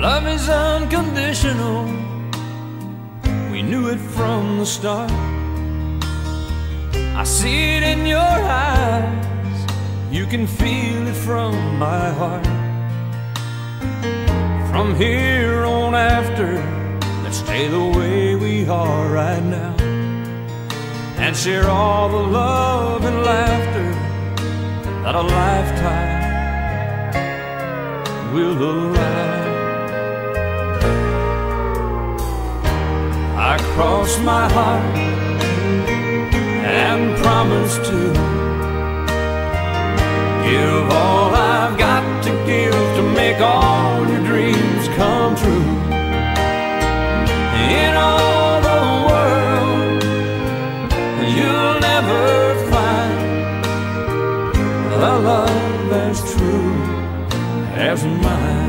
Love is unconditional, we knew it from the start. I see it in your eyes, you can feel it from my heart. From here on after, let's stay the way we are right now, and share all the love and laughter that a lifetime will allow. I cross my heart and promise to give all I've got to give to make all your dreams come true. In all the world, you'll never find a love as true as mine.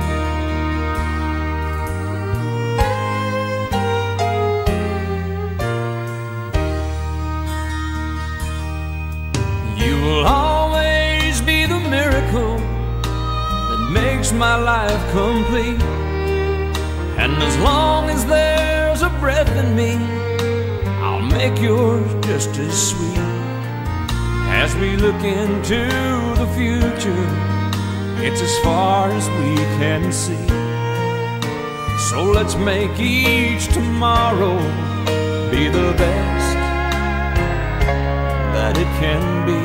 You will always be the miracle that makes my life complete. And as long as there's a breath in me, I'll make yours just as sweet. As we look into the future, it's as far as we can see. So let's make each tomorrow be the best that it can be.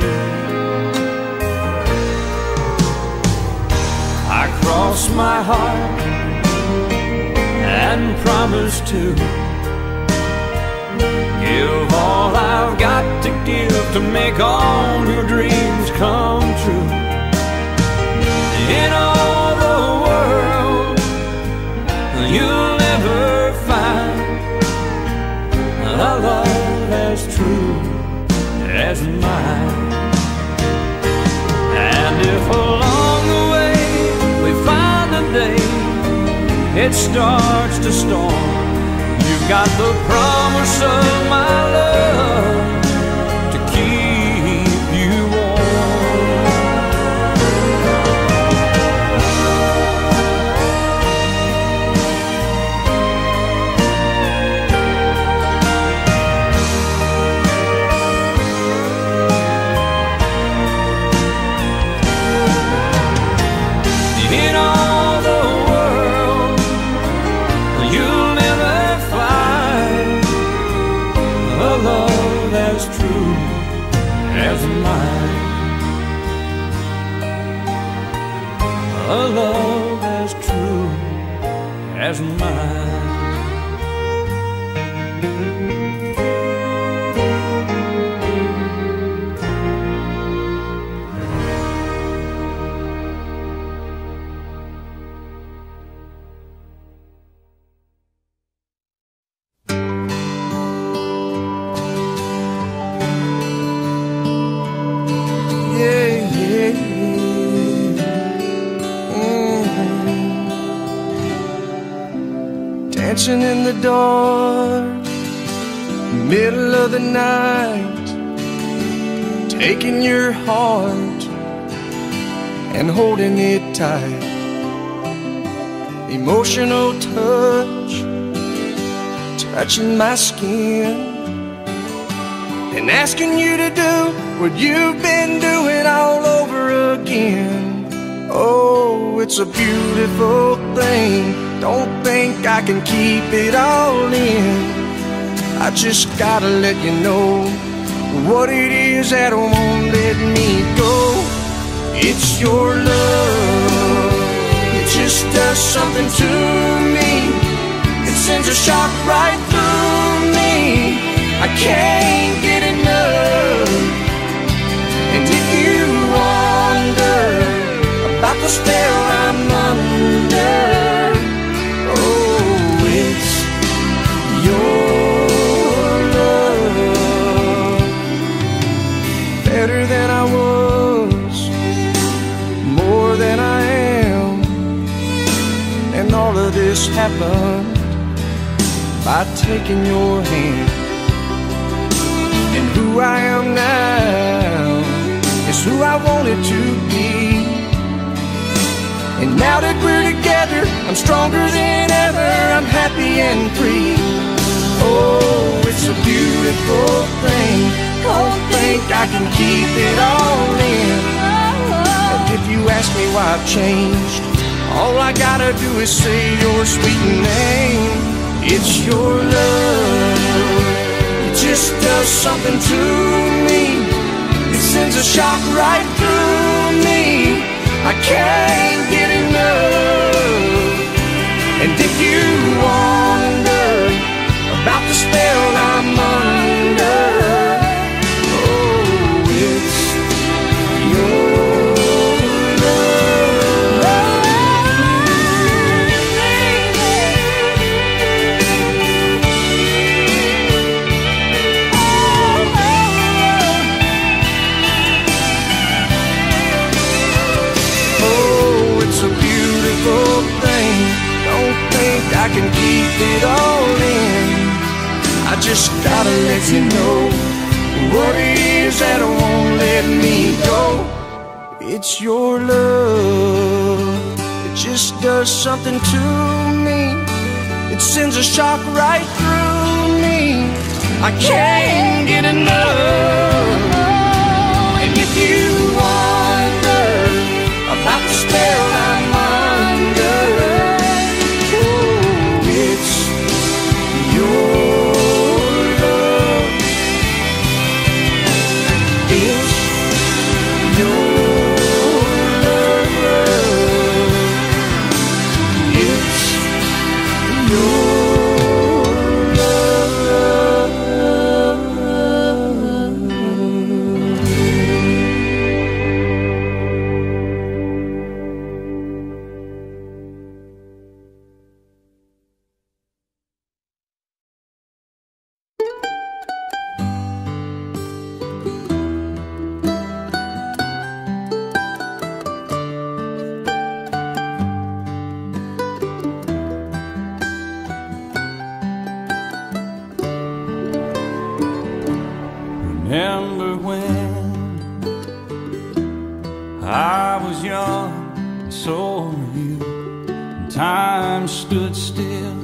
I cross my heart and promise to give all I've got to give to make all your dreams come true. In all the world, you'll never find a love as true as mine. And if along the way we find a day it starts to storm, you've got the promise of my love to keep you warm. In all the world, you'll never find a love as true as mine. A love as true as mine. Dancing in the dark, middle of the night, taking your heart and holding it tight. Emotional touch, touching my skin, and asking you to do what you've been doing all over again. Oh, it's a beautiful thing. Don't think I can keep it all in. I just gotta let you know what it is that won't let me go. It's your love, it just does something to me. It sends a shock right through me. I can't get enough. And if you wonder about the spell I'm under, oh, it's your love. Better than I was, more than I am. And all of this happened by taking your hand. And who I am now is who I wanted to be. And now that we're together, I'm stronger than ever. I'm happy and free. Oh, it's a beautiful thing. Don't think I can keep it all in. And if you ask me why I've changed, all I gotta do is say your sweet name. It's your love. It just does something to me. It sends a shock right through me. I can't get enough. And if you wonder about the spell I'm under, oh, it's your thing. Don't think I can keep it all in. I just gotta let you know what it is that won't let me go. It's your love. It just does something to me. It sends a shock right through me. I can't get enough. And if you wonder about the spell I'm under, oh, it's your love. It's your love. It's your Remember when I was young, and so were you, and time stood still,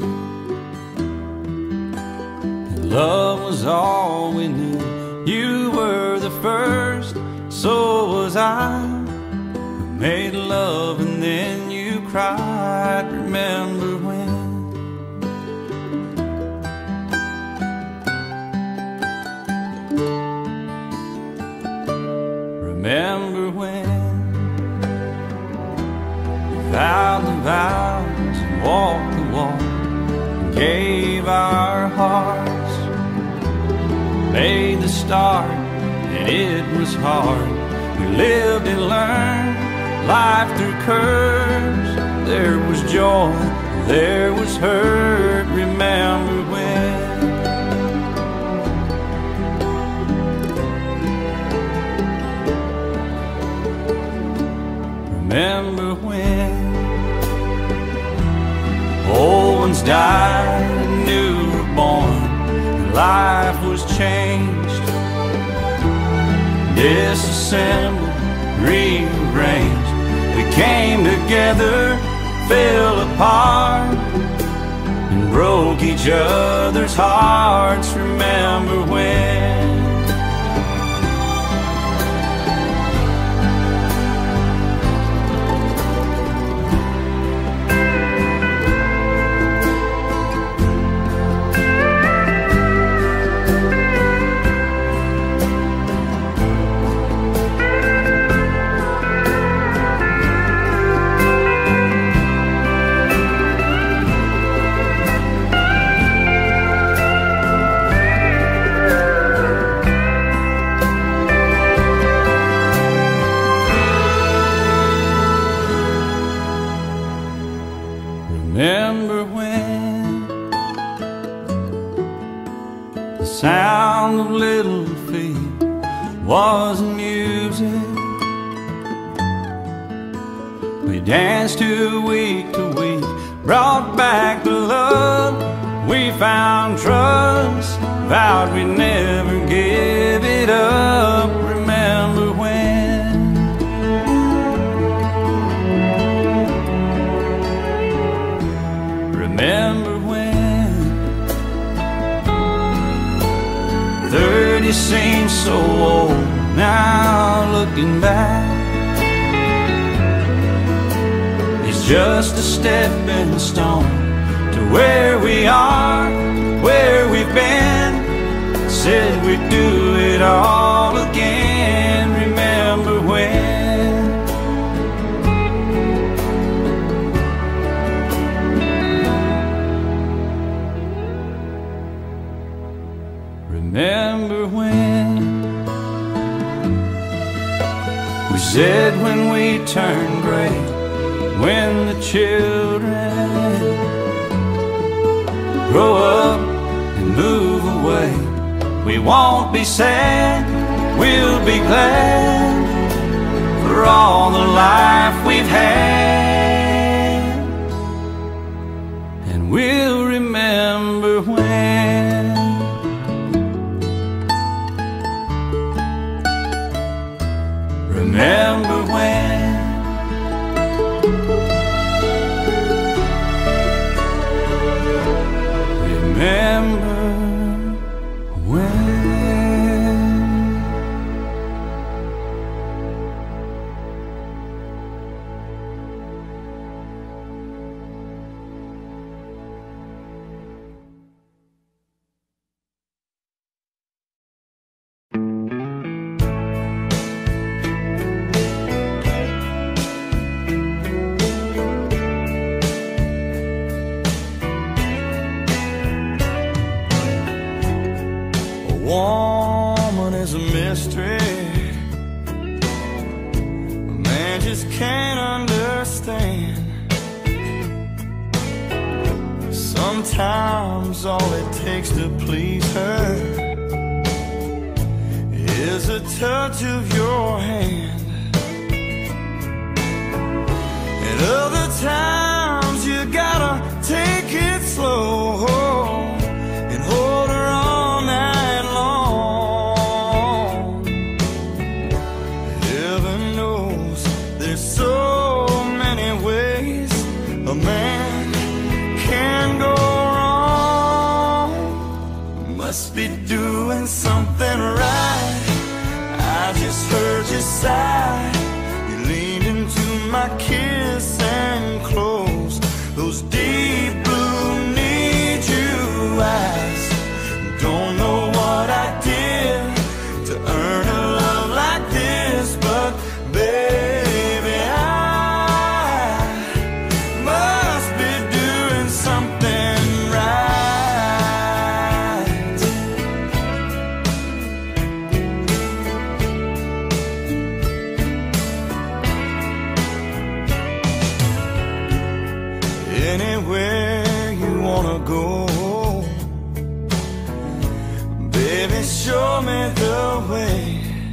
and love was all we knew. You were the first, so was I, who made love and then you cried. Remember when? Remember when we vowed the vows and walked the walk and gave our hearts, made the start, and it was hard. We lived and learned life through curves. There was joy, there was hurt. Remember when? Remember when old ones died and new were born, and life was changed, disassembled, rearranged. We came together, fell apart, and broke each other's hearts. Remember when? Remember when the sound of little feet was music? We danced to week, brought back the love. We found trust, vowed we'd never give it up. Remember when? Remember when 30 seems so old now, looking back. It's just a stepping stone to where we are, where we've been. Said we'd do it all again. Remember when? Remember when we said when we turn gray, when the children grow up and move away, we won't be sad, we'll be glad for all the life we've had. And we'll remember when. Remember when. Remember when. Woman is a mystery a man just can't understand. Sometimes all it takes to please her is a touch of your hand, and other times you gotta take it slow and hold her all night long. Heaven knows there's so many ways a man can go wrong. Must be doing something right. I just heard you sigh. You leaned into my kiss and closed those deep blue need you eyes. Don't know what I did to earn a love like this, but baby, I must be doing something right. Anywhere you wanna go, baby, show me the way.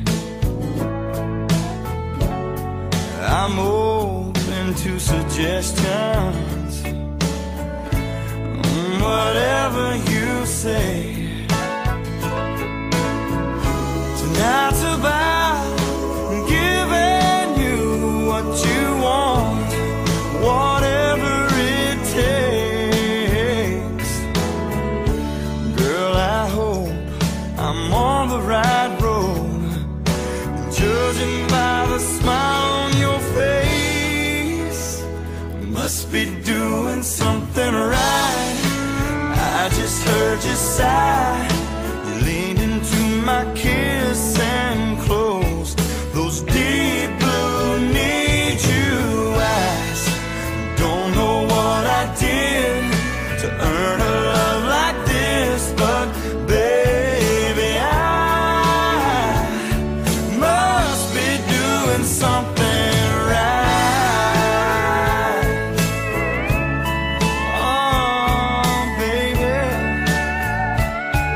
I'm open to suggestions, whatever you say. Tonight's about giving you what you want, whatever it takes. Girl, I hope I'm on the right road, judging by the smile on your face. Must be doing something right. I just heard you sigh. You leaned into my kiss and closed those deep blue need you eyes. Don't know what I did to earn a love like this, but baby, I must be doing something right. Oh, baby,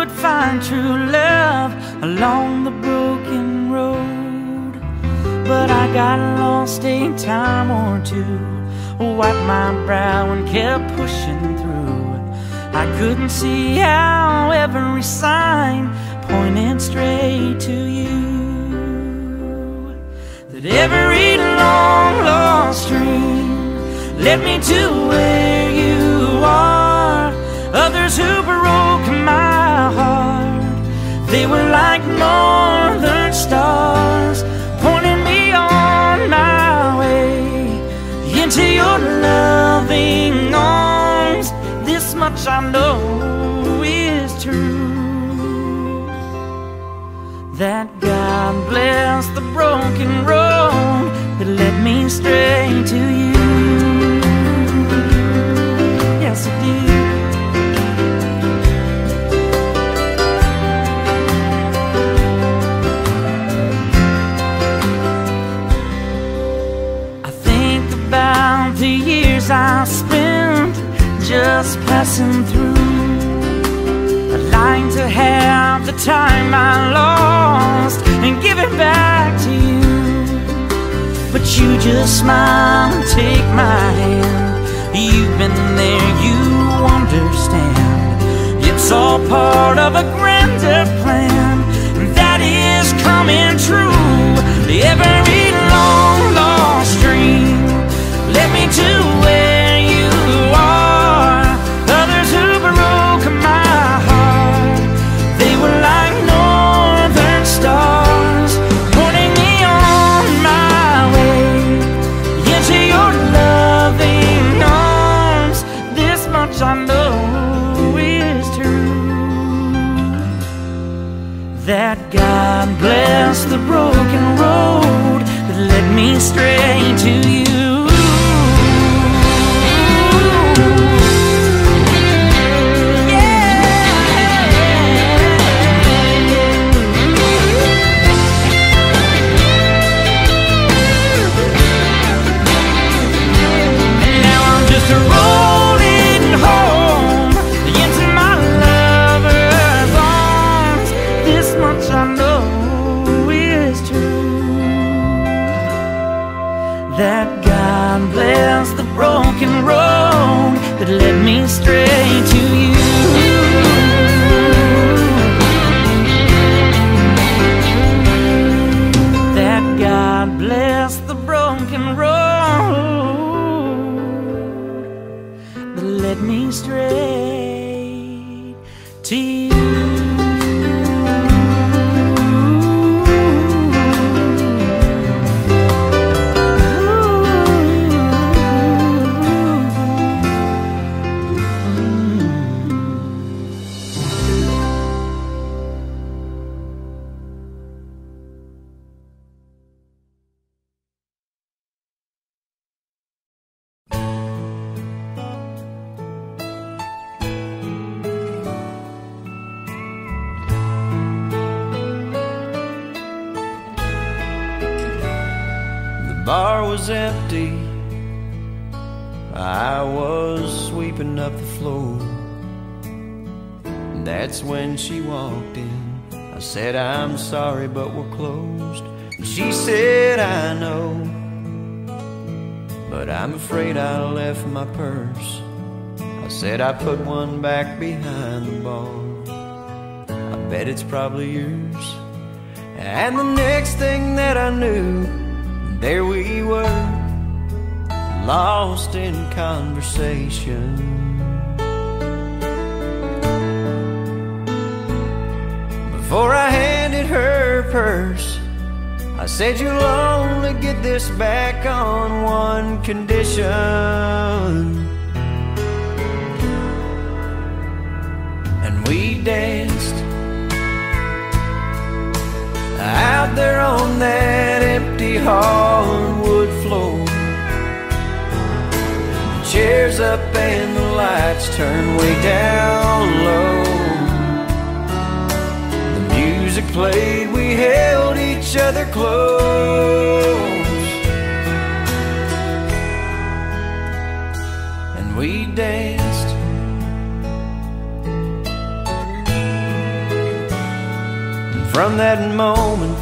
could find true love along the broken road. But I got lost a time or two, wiped my brow and kept pushing through. I couldn't see how every sign pointed straight to you. That every long lost dream led me to where you are. Others who broke my heart, they were like northern stars, pointing me on my way into your loving arms. This much I know is true, that God bless the broken road that led me straight to you. Yes, it did. I think about the years I spent just passing through. I'd like to have the time I lost and give it back to you, but you just smile and take my hand. You've been there, you understand. It's all part of a grander plan that is coming true. Every long lost dream led me to where you are. Others who broke my heart, they were like northern stars, pointing me on my way into your loving arms. This much I know is true, that God bless the broken road that led me straight to you. That God bless the broken road that led me straight to you. That God bless the broken road that led me straight to you. The bar was empty, I was sweeping up the floor. That's when she walked in. I said, I'm sorry, but we're closed. And she said, I know, but I'm afraid I left my purse. I said, I put one back behind the bar. I bet it's probably yours. And the next thing that I knew, there we were, lost in conversation. Before I handed her purse, I said, you'll only get this back on one condition. And we danced out there on that empty hardwood floor. The chairs up and the lights turned way down low. The music played, we held each other close, and we danced from that moment,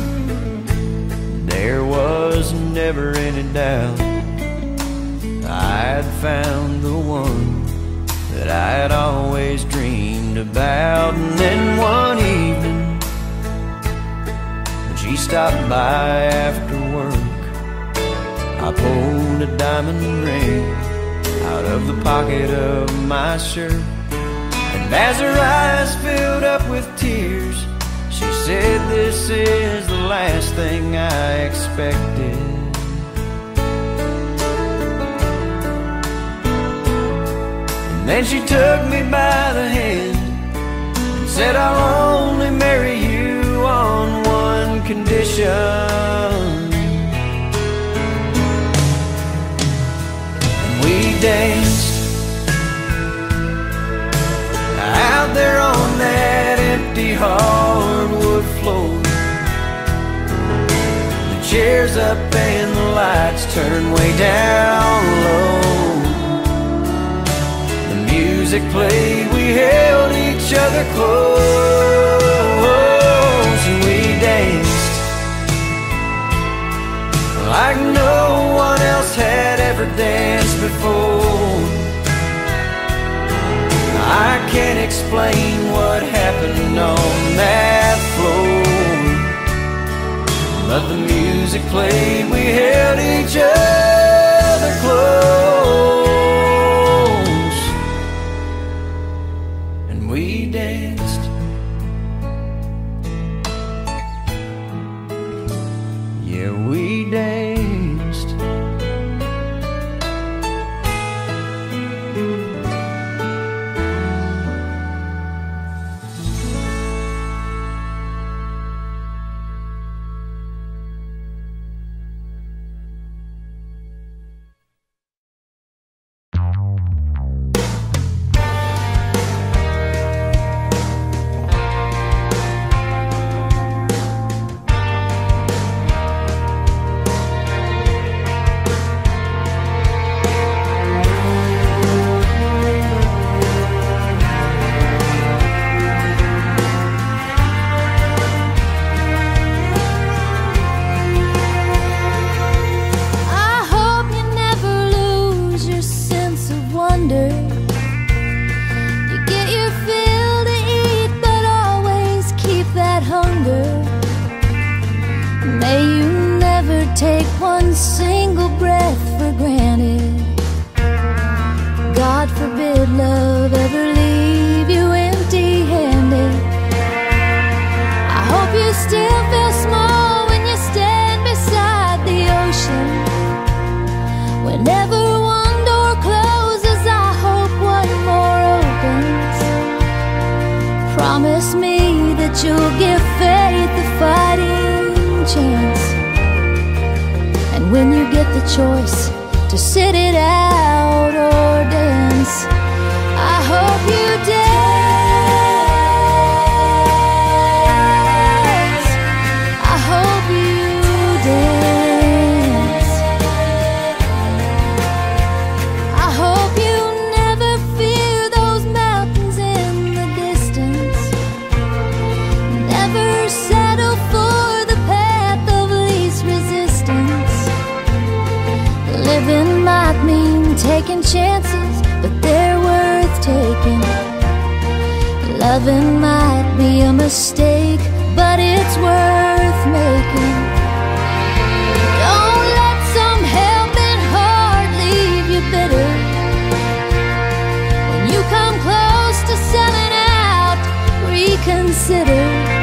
there was never any doubt I'd found the one that I had always dreamed about. And then one evening, when she stopped by after work, I pulled a diamond ring out of the pocket of my shirt. And as her eyes filled up with tears, she said, "This is the last thing I expected." And then she took me by the hand and said, "I'll only marry you on one condition." And we danced out there on that empty hardwood floor, the chairs up and the lights turned way down low. The music played, we held each other close, and we danced like no one else had ever danced before. I can't explain what happened on that floor, but the music played, we held each other close, and we danced. Yeah, we danced. Take one single breath for granted. God forbid love ever leave you empty-handed. I hope you still feel small when you stand beside the ocean. Whenever one door closes, I hope one more opens. Promise me that you'll give faith a fighting chance. And when you get the choice to sit it out or dance, I hope you dance. I hope you dance. I hope you never fear those mountains in the distance. Never settle for the path of least resistance. Living might mean taking chances, but they're worth taking. Loving might be a mistake, but it's worth making. Don't let some helping heart leave you bitter. When you come close to selling out, reconsider.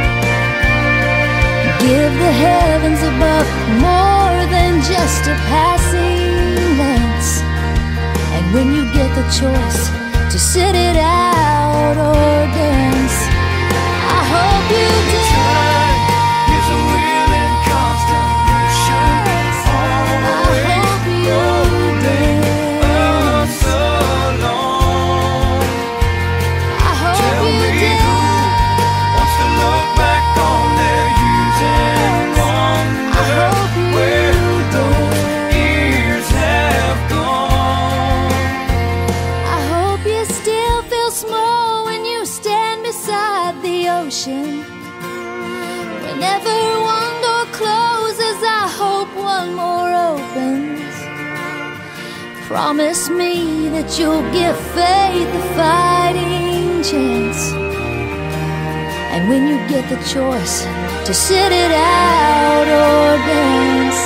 Give the heavens above more than just a passing glance. And when you get the choice to sit it out or dance, I hope you dance. Time is a wheel in constant motion, always rolling us along. I hope Tell you me dance. who wants to look back on their years and I hope wonder you where those dance. years have gone. I hope you still feel small when you stand beside the ocean. Whenever one door closes, I hope one more opens. Promise me that you'll give faith a fighting chance. And when you get the choice to sit it out or dance,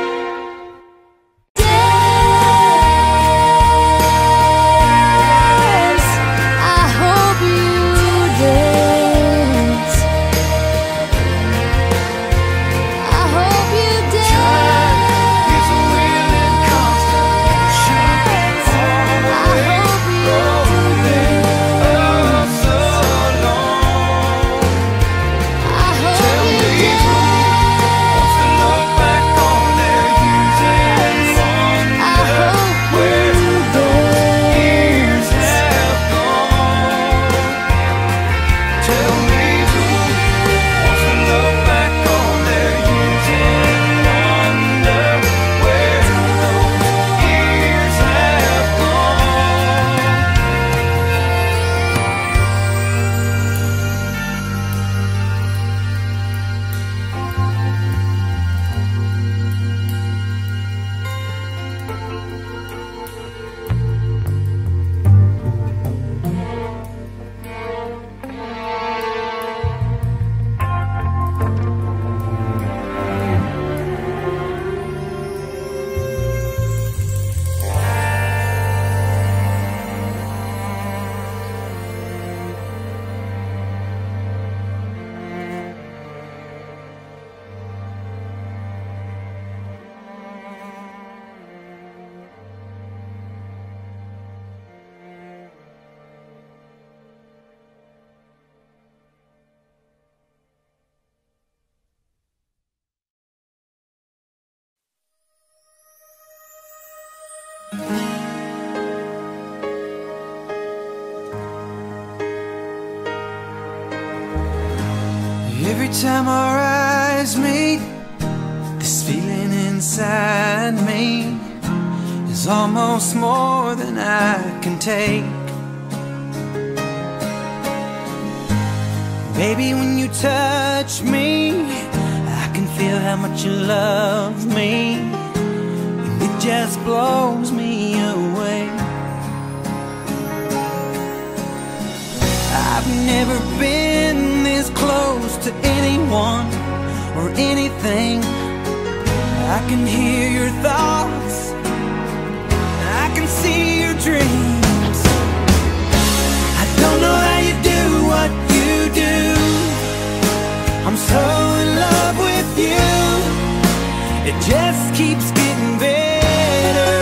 every time our eyes meet, this feeling inside me is almost more than I can take. Baby, when you touch me, I can feel how much you love me, and it just blows me away. I've never been this close to anyone or anything. I can hear your thoughts, I can see your dreams. I don't know how you do what you do. I'm so in love with you. It just keeps getting better.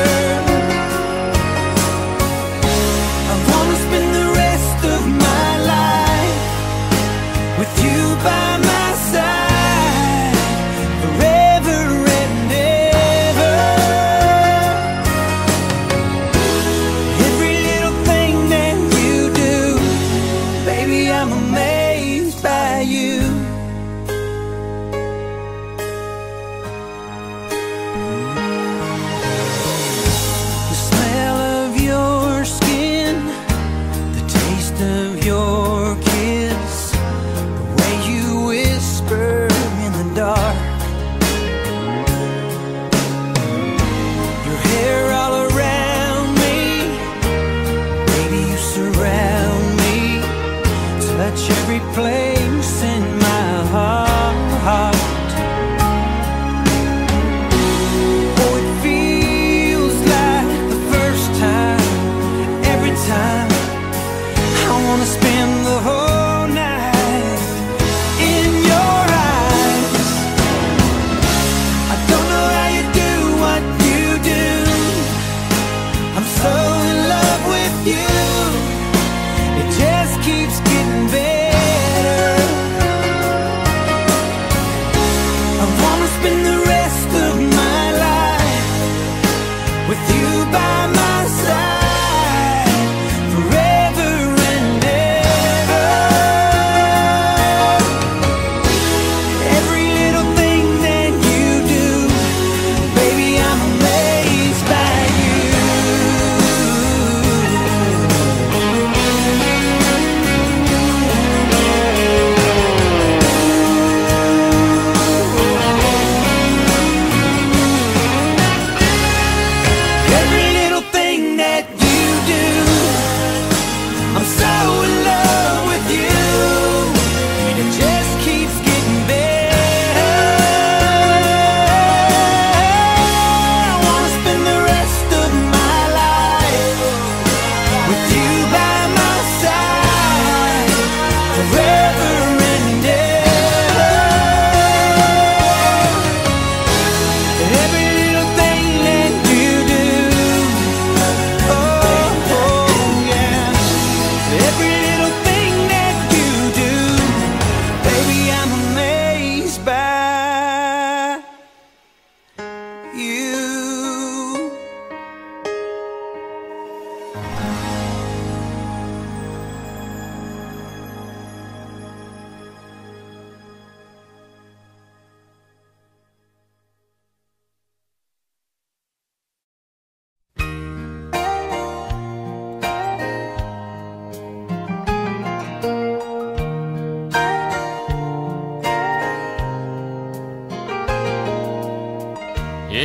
I wanna spend the rest of my life with you by my side, forever and ever. Every little thing that you do, baby, I'm amazed by you. The smell of your skin, the taste of your kiss, the way you whisper in the dark, your hair all around me, baby, you surround me, touch every place in my heart. Oh, it feels like the first time, every time. I wanna spend the whole night in your eyes. I don't know how you do what you do. I'm so in love with you. It just keeps getting better. I wanna spend the rest of my life with you by my side, forever and ever.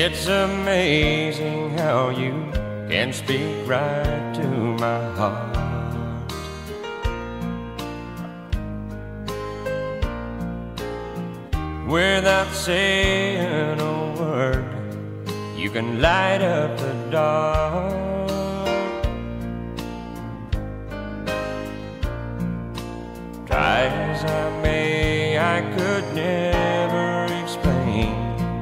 It's amazing how you can speak right to my heart. Without saying a word, you can light up the dark. Try as I may, I could never explain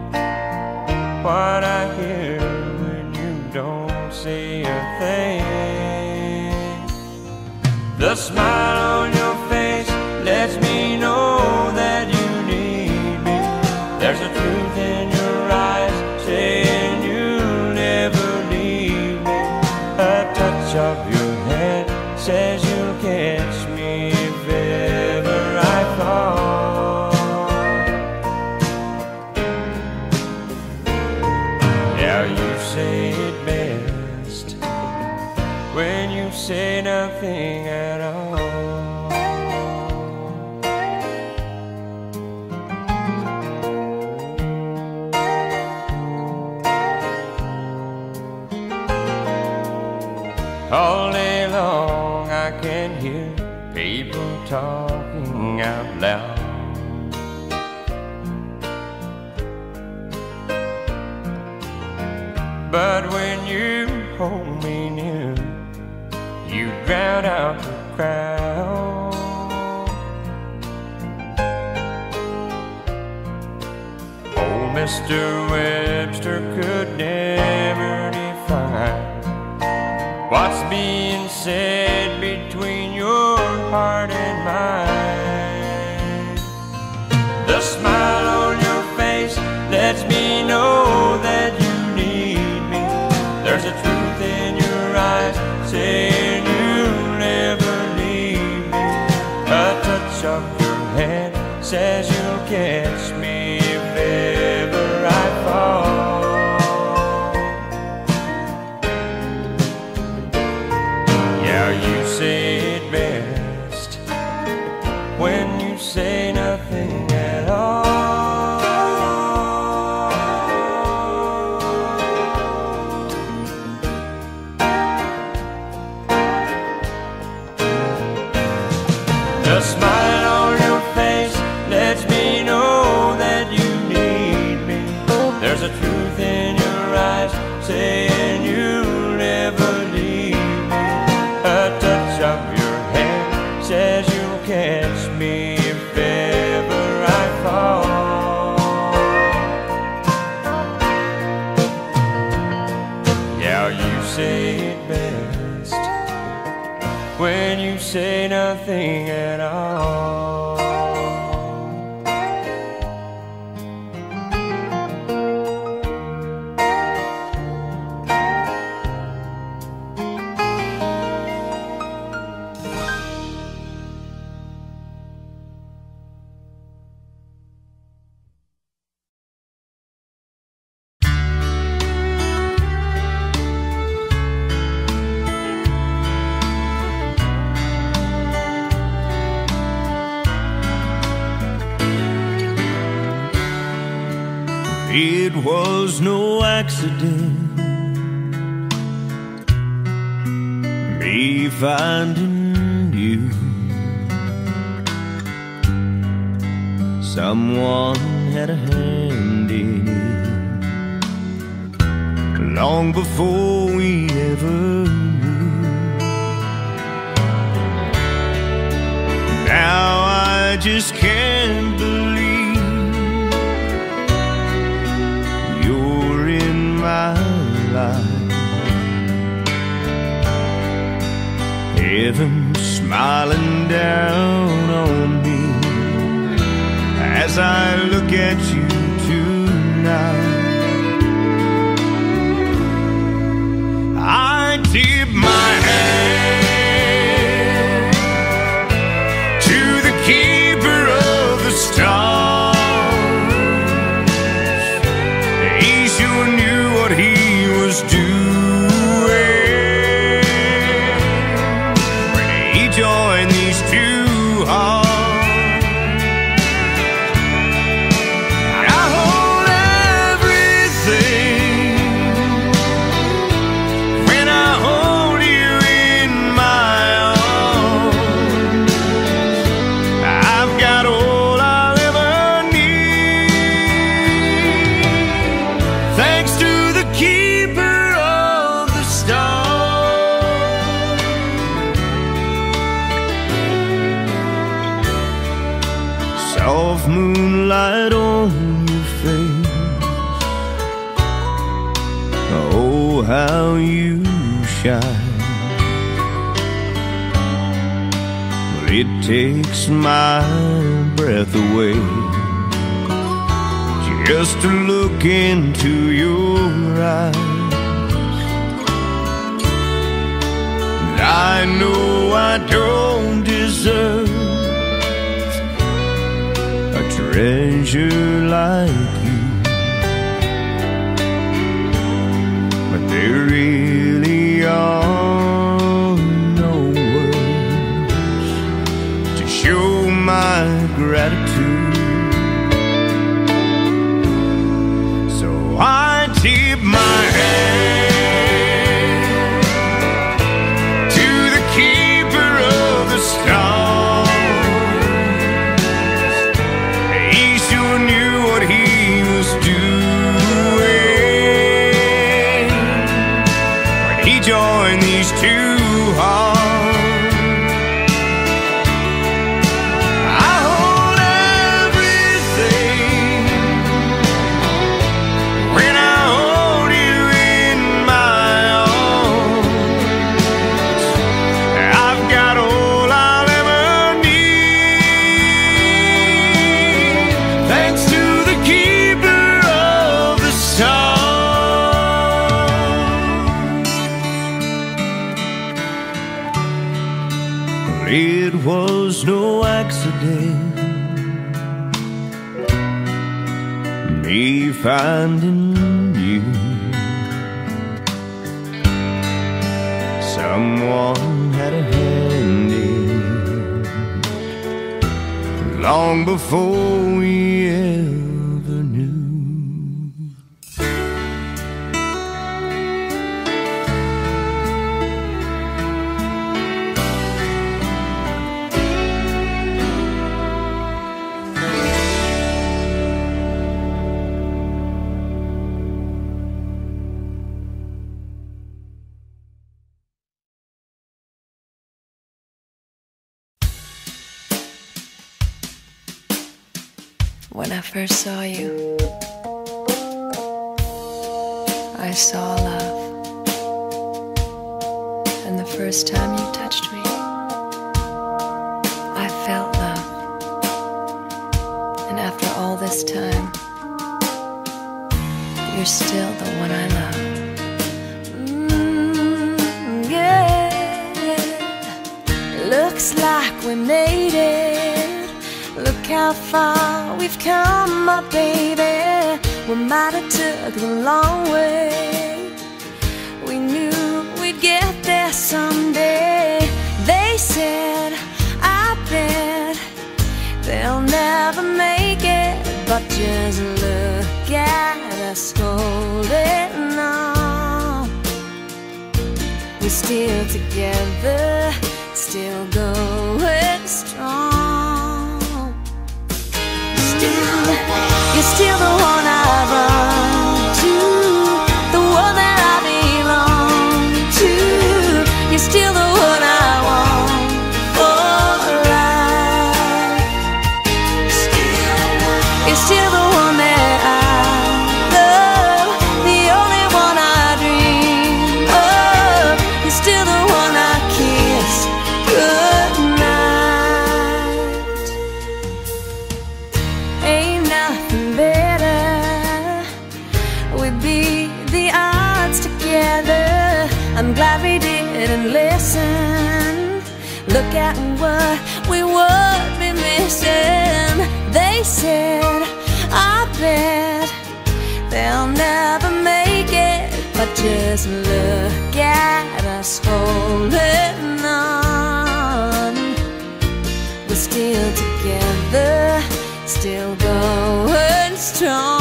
what I hear when you don't say a thing. The smile on your face lets me know that you need me. There's a truth in your eyes saying you'll never leave me. A touch of your hand says you'll catch me if ever I fall. Yeah, you say it best when you say nothing at all. All day long I can hear people talking out loud. But when you hold me near, you drown out the crowd. Old Mr. Webster could never define what's being said between your heart and mine. The smile on your face lets me know that you need me. There's a truth in your eyes saying you'll never leave me. A touch of your hand says you'll catch me if ever I fall. You say it best when you say nothing at all. The smile on your face lets me know that you need me. There's a truth in your eyes saying you'll never leave me. A touch of your hand says you'll catch me if ever I fall. Yeah, you say it best when you say nothing at all. It was no accident, me finding you. Someone had a hand in it long before we ever knew. Now I just can't believe you're in my life. Heaven smiling down on me as I look at you tonight. I tip my hand to the keeper of the stars. He sure knew what he was doing when he joined these two hearts. I hold everything soft moonlight on your face. Oh, how you shine. Well, it takes my breath away just to look into your eyes. I know I don't deserve a treasure like you, but there really are no words to show my gratitude. So I tip my hand join these two hearts. I hold everything when I hold you in my arms. I've got all I'll ever need, thanks to the keeper of the stars. It was no accident, me finding you. Someone had a hand in long before we ever knew. When I first saw you, I saw love. And the first time you touched me, I felt love. And after all this time, you're still the one I love. Yeah. Looks like we made it. Look how far we've come, my baby. We might have took the long way. We knew we'd get there someday. They said, I bet they'll never make it, but just look at us holding on. We're still together, still going strong. You're still the one I run to, the one that I belong to. You're still the one I want for life. You're still the one that I love, the only one I dream of. You're still the one I kiss goodnight. Ain't nothing better. We beat the odds together. I'm glad we didn't listen. Look at what we would be missing. They said, I bet they'll never make it, but just look at us holding on. We're still together, still going strong.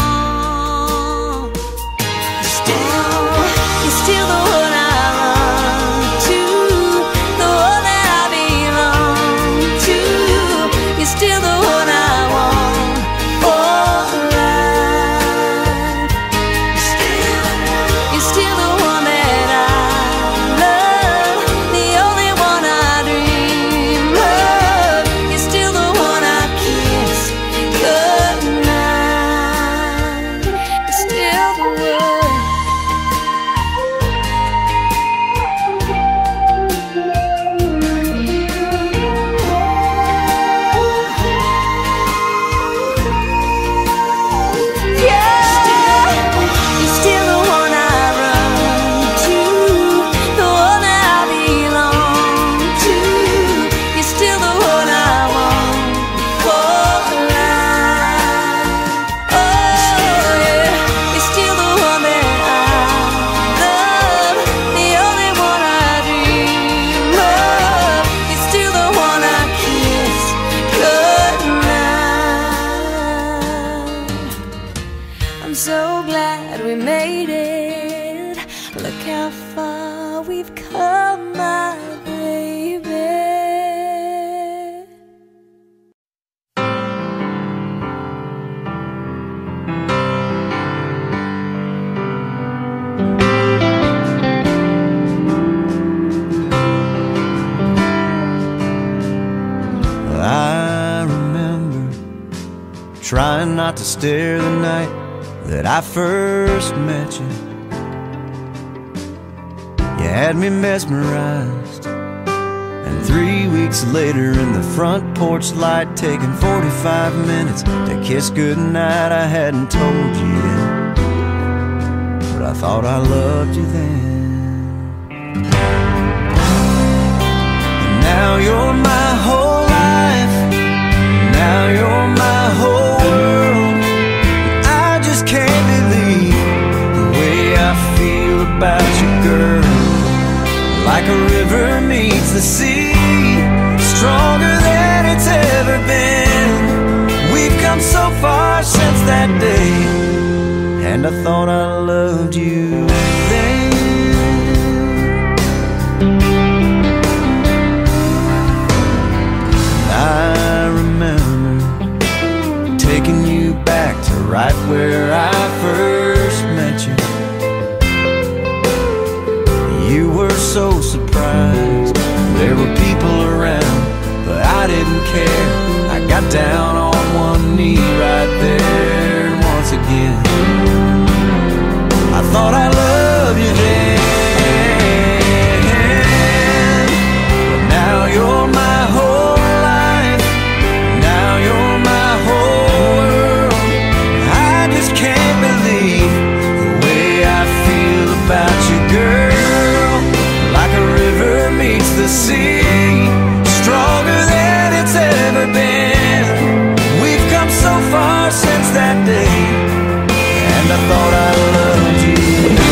You're still the one I run to, the one that I belong to. You're still the one I want for life. You're still the one that I love, the only one I dream of. You're still the one I kiss trying not to stare the night that I first met you. You had me mesmerized, and 3 weeks later in the front porch light, taking 45 minutes to kiss goodnight, I hadn't told you yet, but I thought I loved you then. And now you're my whole life, now you're my whole world. I just can't believe the way I feel about you, girl. Like a river meets the sea, stronger than it's ever been. We've come so far since that day, and I thought I loved you then. I remember taking you back to right where I first met you. You were so surprised, there were people around, but I didn't care. I got down on one knee right there once again. I thought I loved you then, but now you're my whole life, now you're my whole world. I just can't believe the way I feel about you, girl. Meets the sea, stronger than it's ever been. We've come so far since that day, and I thought I loved you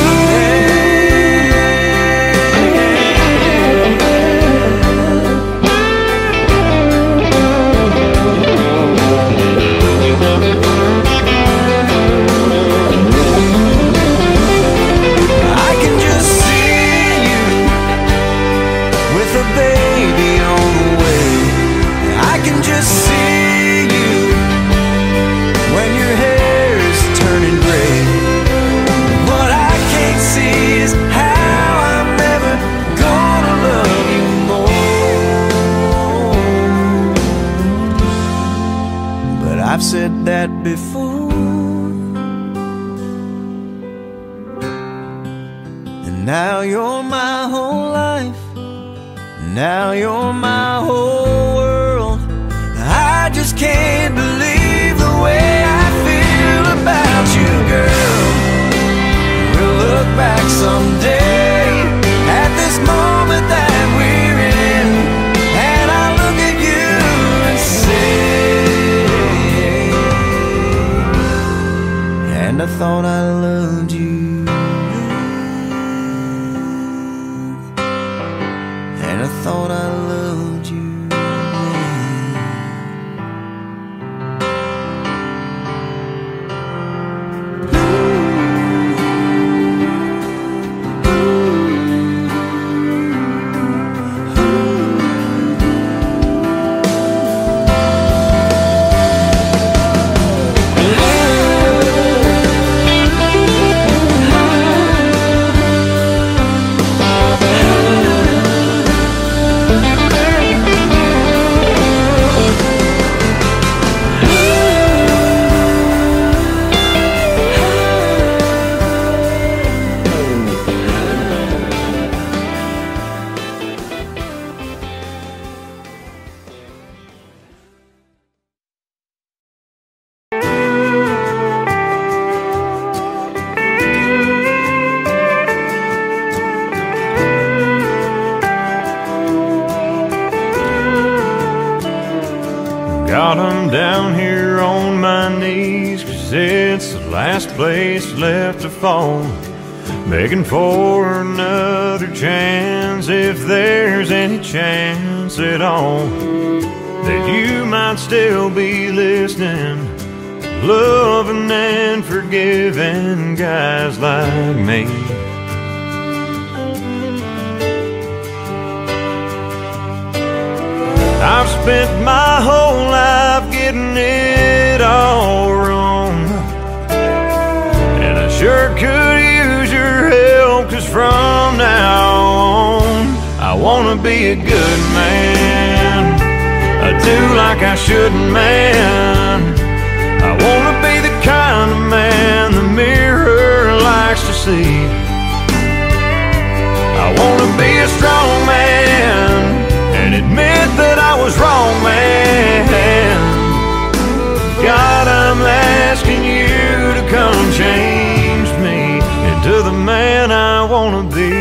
I've said that before, and now you're my whole life, now you're my whole world. I just can't believe the way I feel about you, girl. We'll look back someday at this moment that we're in, and I'll look at you and say, and I thought I loved you, and I thought I loved you. Got 'em down here on my knees, 'cause it's the last place left to fall, begging for another chance, if there's any chance at all that you might still be listening, loving and forgiving guys like me. I've spent my whole life getting it all wrong, and I sure could use your help, 'cause from now on I wanna be a good man, I do like I shouldn't, man. I be a strong man and admit that I was wrong, man. God, I'm asking you to come change me into the man I want to be.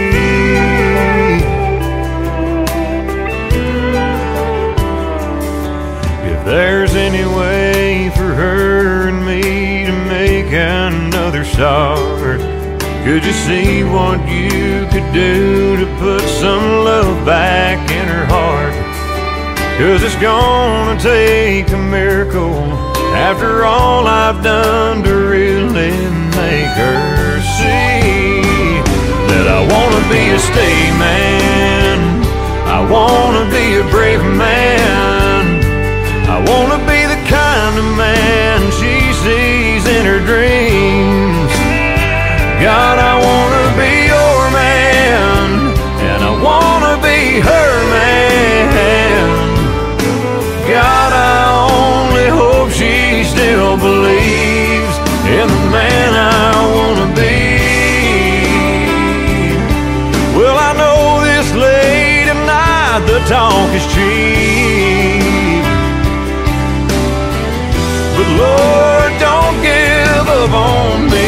If there's any way for her and me to make another start, could you see what you could do to put some love back in her heart? 'Cause it's gonna take a miracle after all I've done to really make her see that I wanna be a stay man, I wanna be a brave man, I wanna be the kind of man she sees in her dreams. God, I wanna be your man, and I wanna be her man. God, I only hope she still believes in the man I wanna be. Well, I know this late at night the talk is cheap, but Lord, don't give up on me.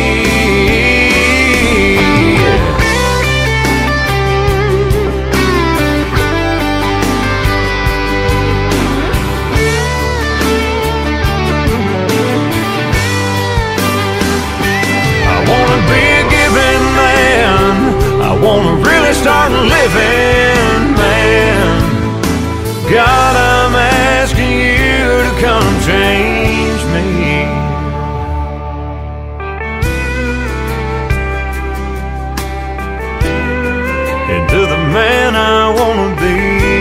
I wanna really start living, man. God, I'm asking you to come change me into the man I wanna be.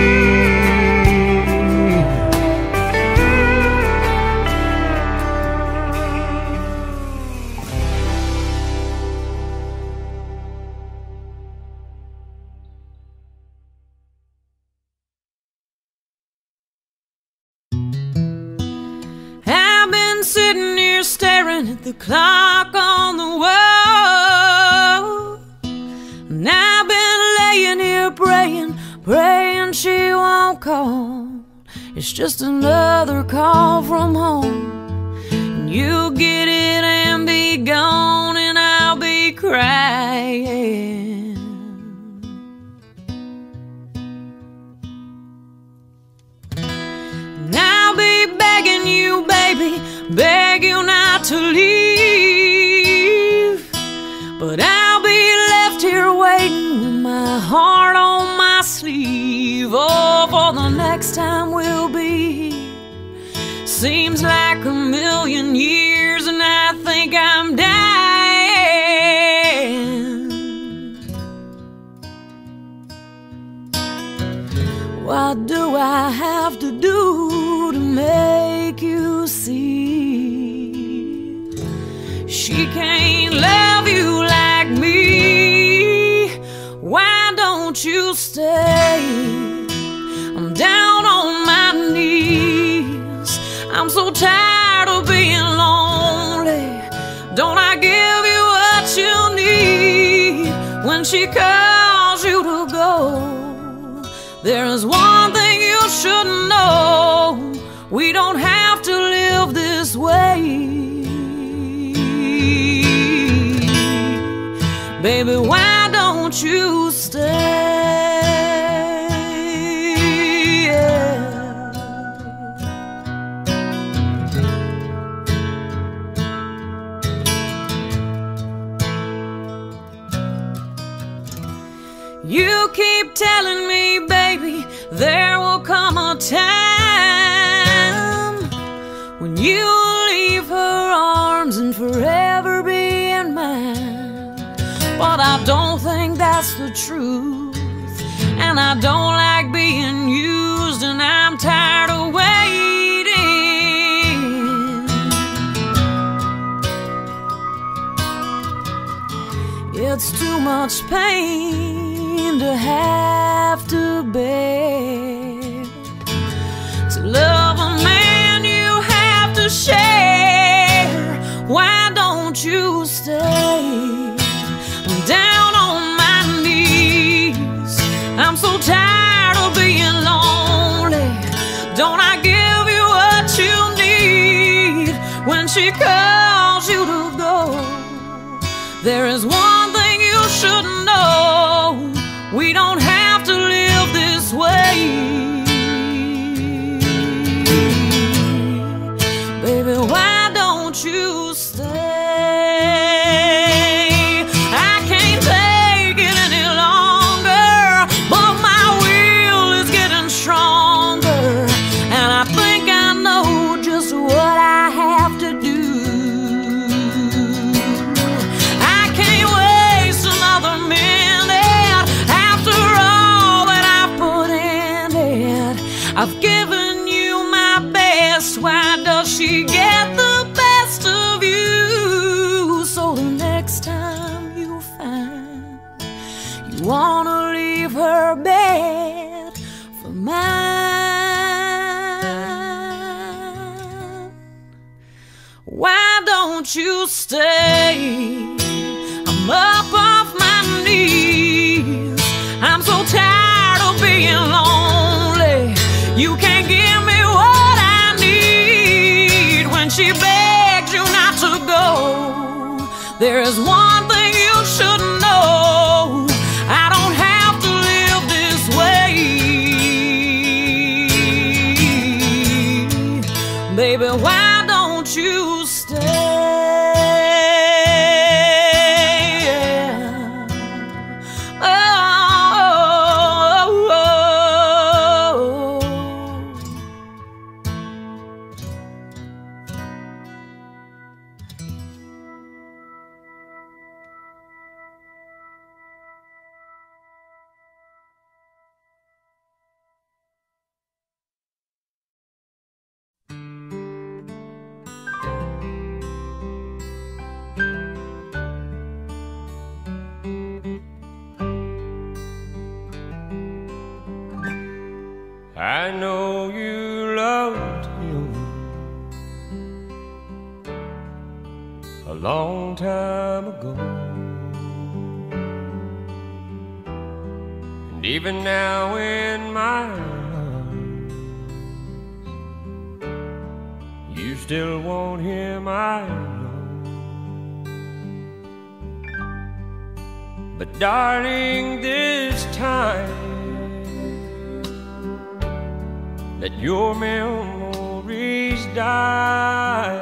Sitting here staring at the clock on the wall, and I've been laying here praying she won't call. It's just another call from home, and you'll get it and be gone, and I'll be crying. And I'll be begging you, baby, beg you not to leave, but I'll be left here waiting with my heart on my sleeve. Oh, for the next time we'll be here seems like a million years, and I think I'm dying. What do I have to do to make you see she can't love you like me? Why don't you stay? I'm down on my knees, I'm so tired of being lonely. Don't I give you what you need when she calls you to go? There is one thing you should know, we don't have to live this way. Baby, why don't you stay? You keep telling me, baby, there will come a time when you'll leave her arms and forever be in mine. But I don't think that's the truth, and I don't like being used, and I'm tired of waiting. It's too much pain to have to bear, to love a man you have to share. Why don't you stay? I'm down on my knees, Don't I give you what you need when she calls you to go? There is one thing you should know: we don't have to live this way. Baby, why don't you stay? I can't take it any longer, but my will is getting stronger, and I think I know just what I have to do. I can't waste another minute after all that I've put in it. I've given you my best, why does she get the best of you? So the next time you find you wanna leave her bed for mine, why don't you stay? I'm up off my knees, I'm so tired of being lonely. You can't give me what I need when she begs you not to go. There is one thing you should know: I don't have to live this way. Baby, why don't you stay? I know you loved him a long time ago, and even now in my arms, you still want him, I know. But darling, this time let your memories die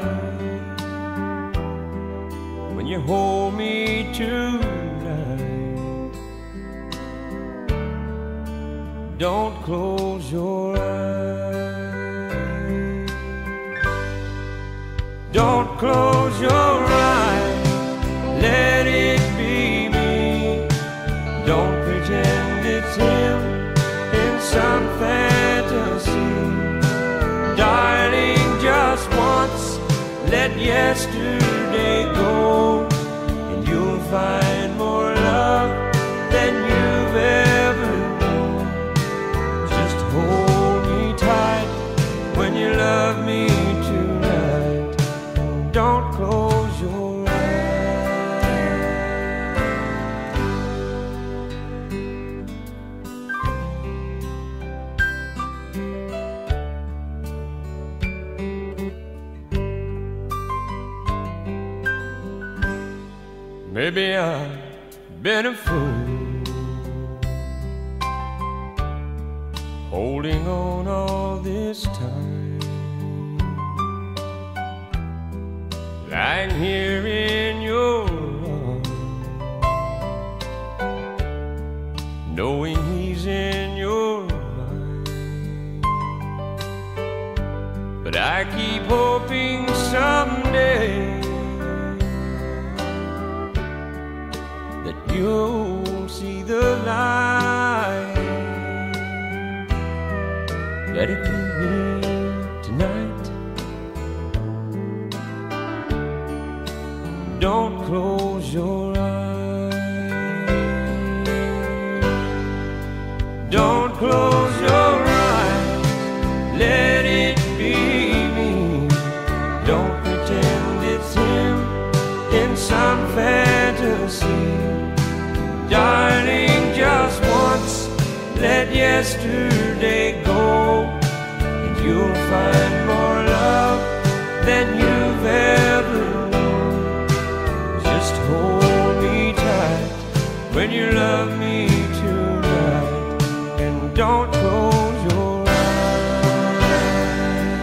when you hold me tonight. Don't close your eyes. Don't close your eyes. Let it be me. Don't pretend it's him in some fantasy. Darling, just once, let yesterday go, and you'll find more love than you've ever known. Just hold me tight when you love me tonight. Don't close your Maybe I've been a fool, holding on all this time, lying here in your arms, knowing he's in your mind. But I keep hoping someday you'll see the light. Let it be me tonight. Don't close your eyes. Don't close your eyes. Let it be me. Don't pretend it's him in some fantasy. Darling, just once, let yesterday go, and you'll find more love than you've ever known. Just hold me tight when you love me tonight, and don't close your eyes.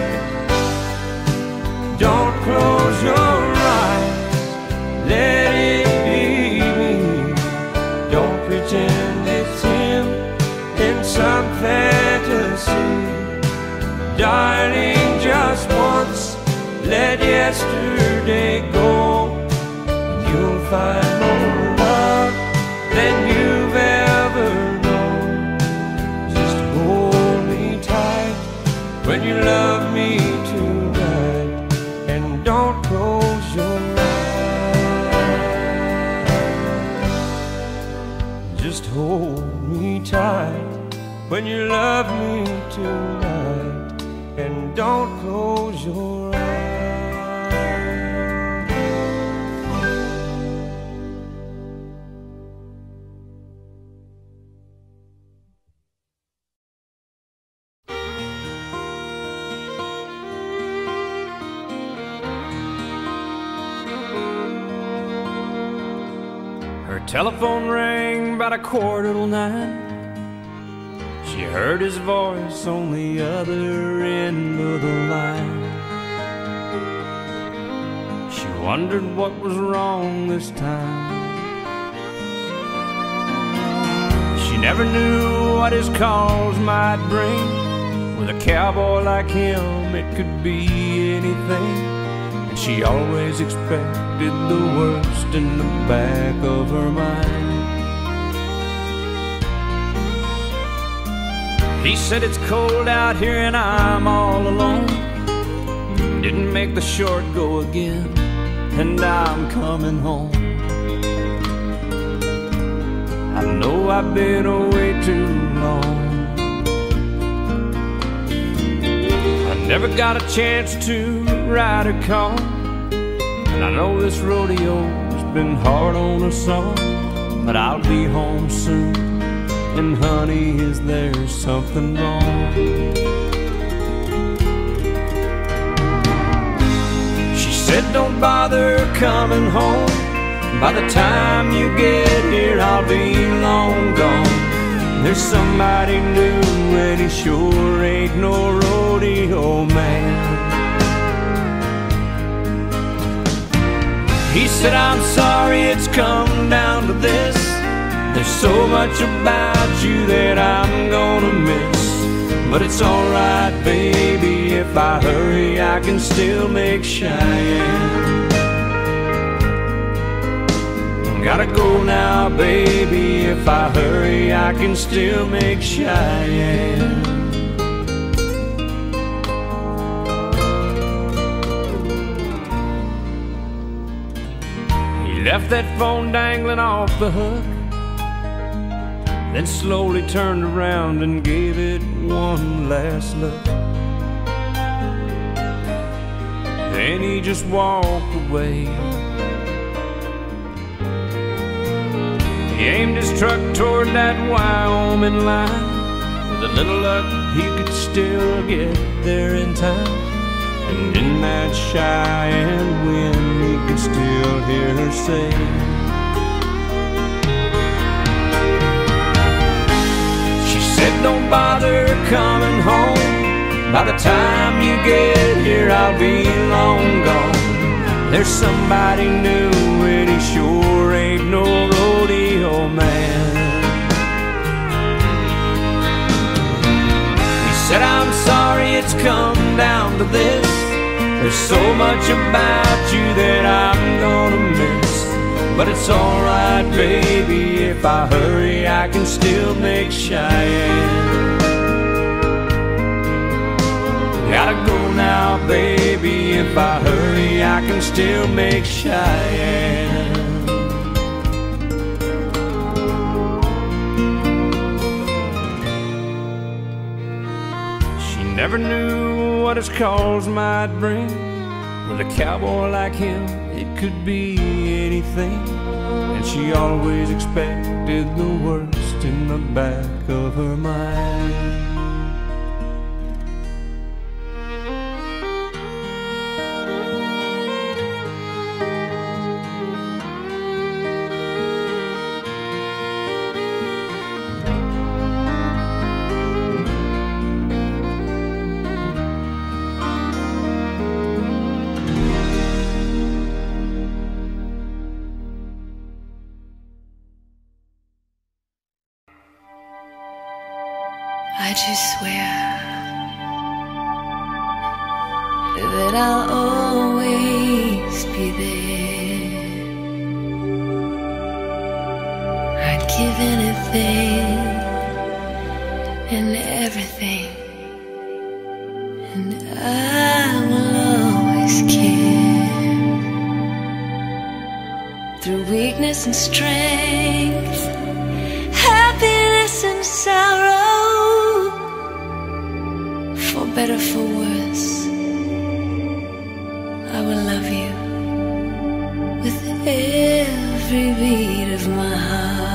Don't close your eyes, let it be me. Don't pretend it's him in some fantasy. Darling, just once, let yesterday go, and you'll find more love than you've ever known. Just hold me tight when you love me tonight, and don't close your eyes. Just hold me tight when you love me tonight, and don't close your eyes. Her telephone rang about 9:15. She heard his voice on the other end of the line. She wondered what was wrong this time. She never knew what his calls might bring. With a cowboy like him, it could be anything. And she always expected the worst in the back of her mind. He said it's cold out here and I'm all alone. Didn't make the short go again, and I'm coming home. I know I've been away too long. I never got a chance to ride or call, and I know this rodeo's been hard on us all. But I'll be home soon, and honey, is there something wrong? She said don't bother coming home. By the time you get here, I'll be long gone. There's somebody new, and he sure ain't no rodeo man. He said I'm sorry it's come down to this. There's so much about you that I'm gonna miss. But it's alright, baby, if I hurry, I can still make Cheyenne. Gotta go now, baby, if I hurry, I can still make Cheyenne. He left that phone dangling off the hook, then slowly turned around and gave it one last look. Then he just walked away. He aimed his truck toward that Wyoming line. With a little luck, he could still get there in time. And in that Cheyenne wind, he could still hear her say, don't bother coming home. By the time you get here, I'll be long gone. There's somebody new, and he sure ain't no rodeo man. He said I'm sorry it's come down to this. There's so much about you that I'm gonna miss. But it's alright, baby, if I hurry, I can still make Cheyenne. Gotta go now, baby, if I hurry, I can still make Cheyenne. She never knew what his calls might bring. With a cowboy like him, it could be anything. And she always expected the worst in the back of her mind. you swear that I'll always be there? I'd give anything and everything, and I will always care. Through weakness and strength, happiness and sorrow, for better, for worse, I will love you with every beat of my heart.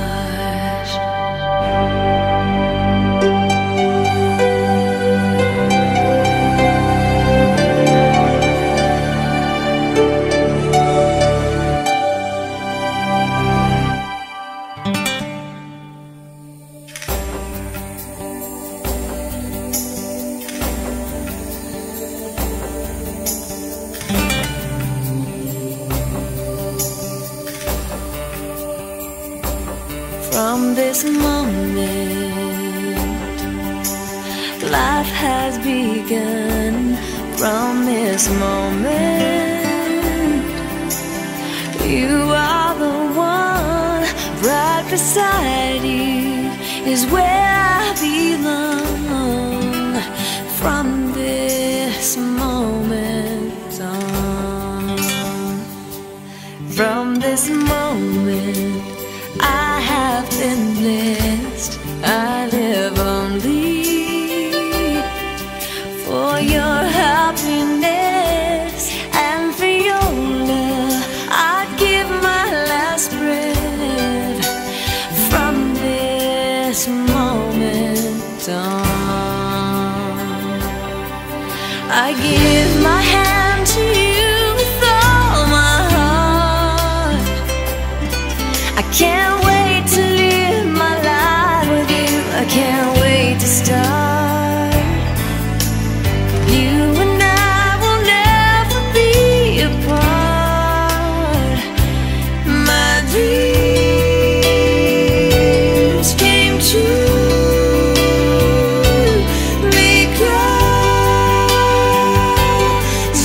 From this moment, life has begun. From this moment, you are the one. Right beside you is where I belong. From this moment on, from this moment, I have been blessed. I live only for your happiness and for your love. I'd give my last breath. From this moment on, I give my hand to you with all my heart. I can't wait to live my life with you. I can't wait to start. You and I will never be apart. My dreams came true because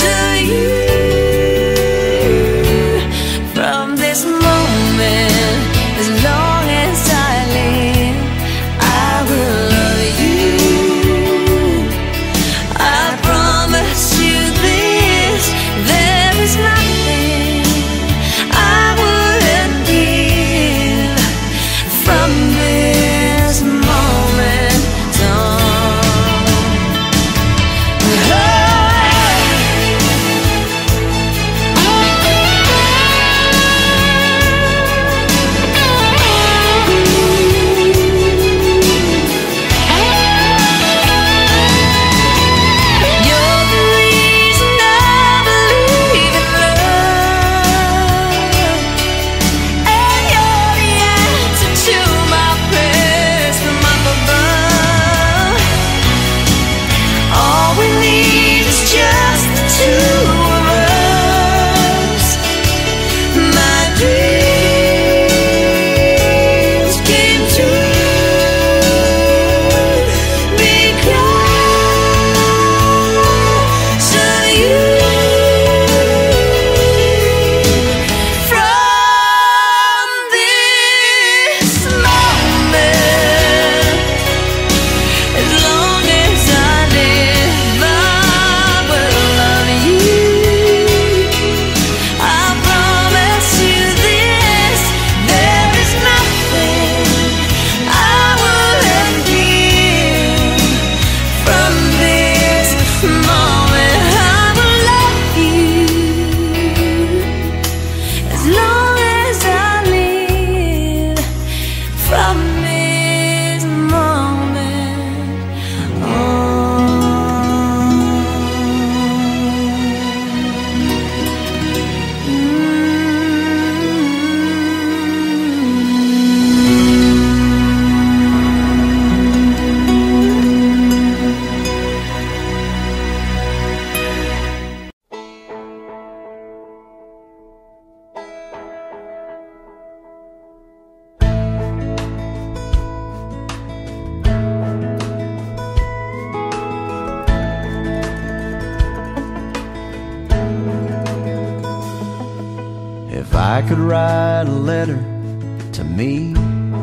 I could write a letter to me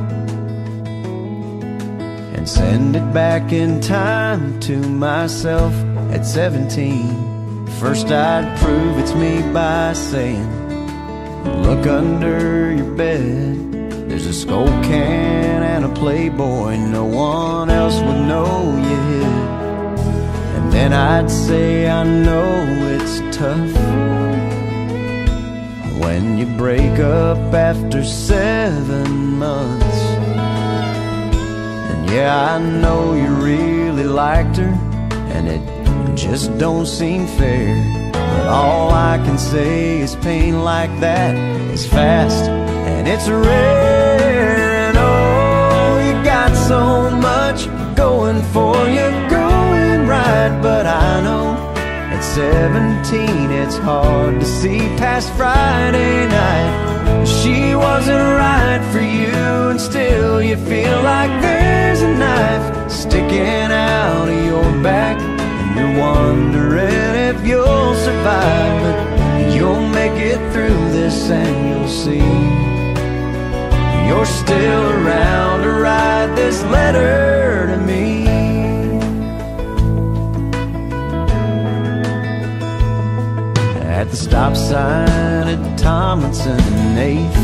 and send it back in time to myself at 17, first I'd prove it's me by saying, look under your bed, there's a Skull can and a Playboy no one else would know you hid. And then I'd say, I know it's tough when you break up after 7 months. And yeah, I know you really liked her, and it just don't seem fair. But all I can say is pain like that is fast and it's rare. And oh, you got so much going for you, going right. But I know at 17 it's hard to see past Friday night. She wasn't right for you, and still you feel like there's a knife sticking out of your back, and you're wondering if you'll survive. But you'll make it through this and you'll see you're still around to write this letter to me. At the stop sign at Tomlinson and 8th,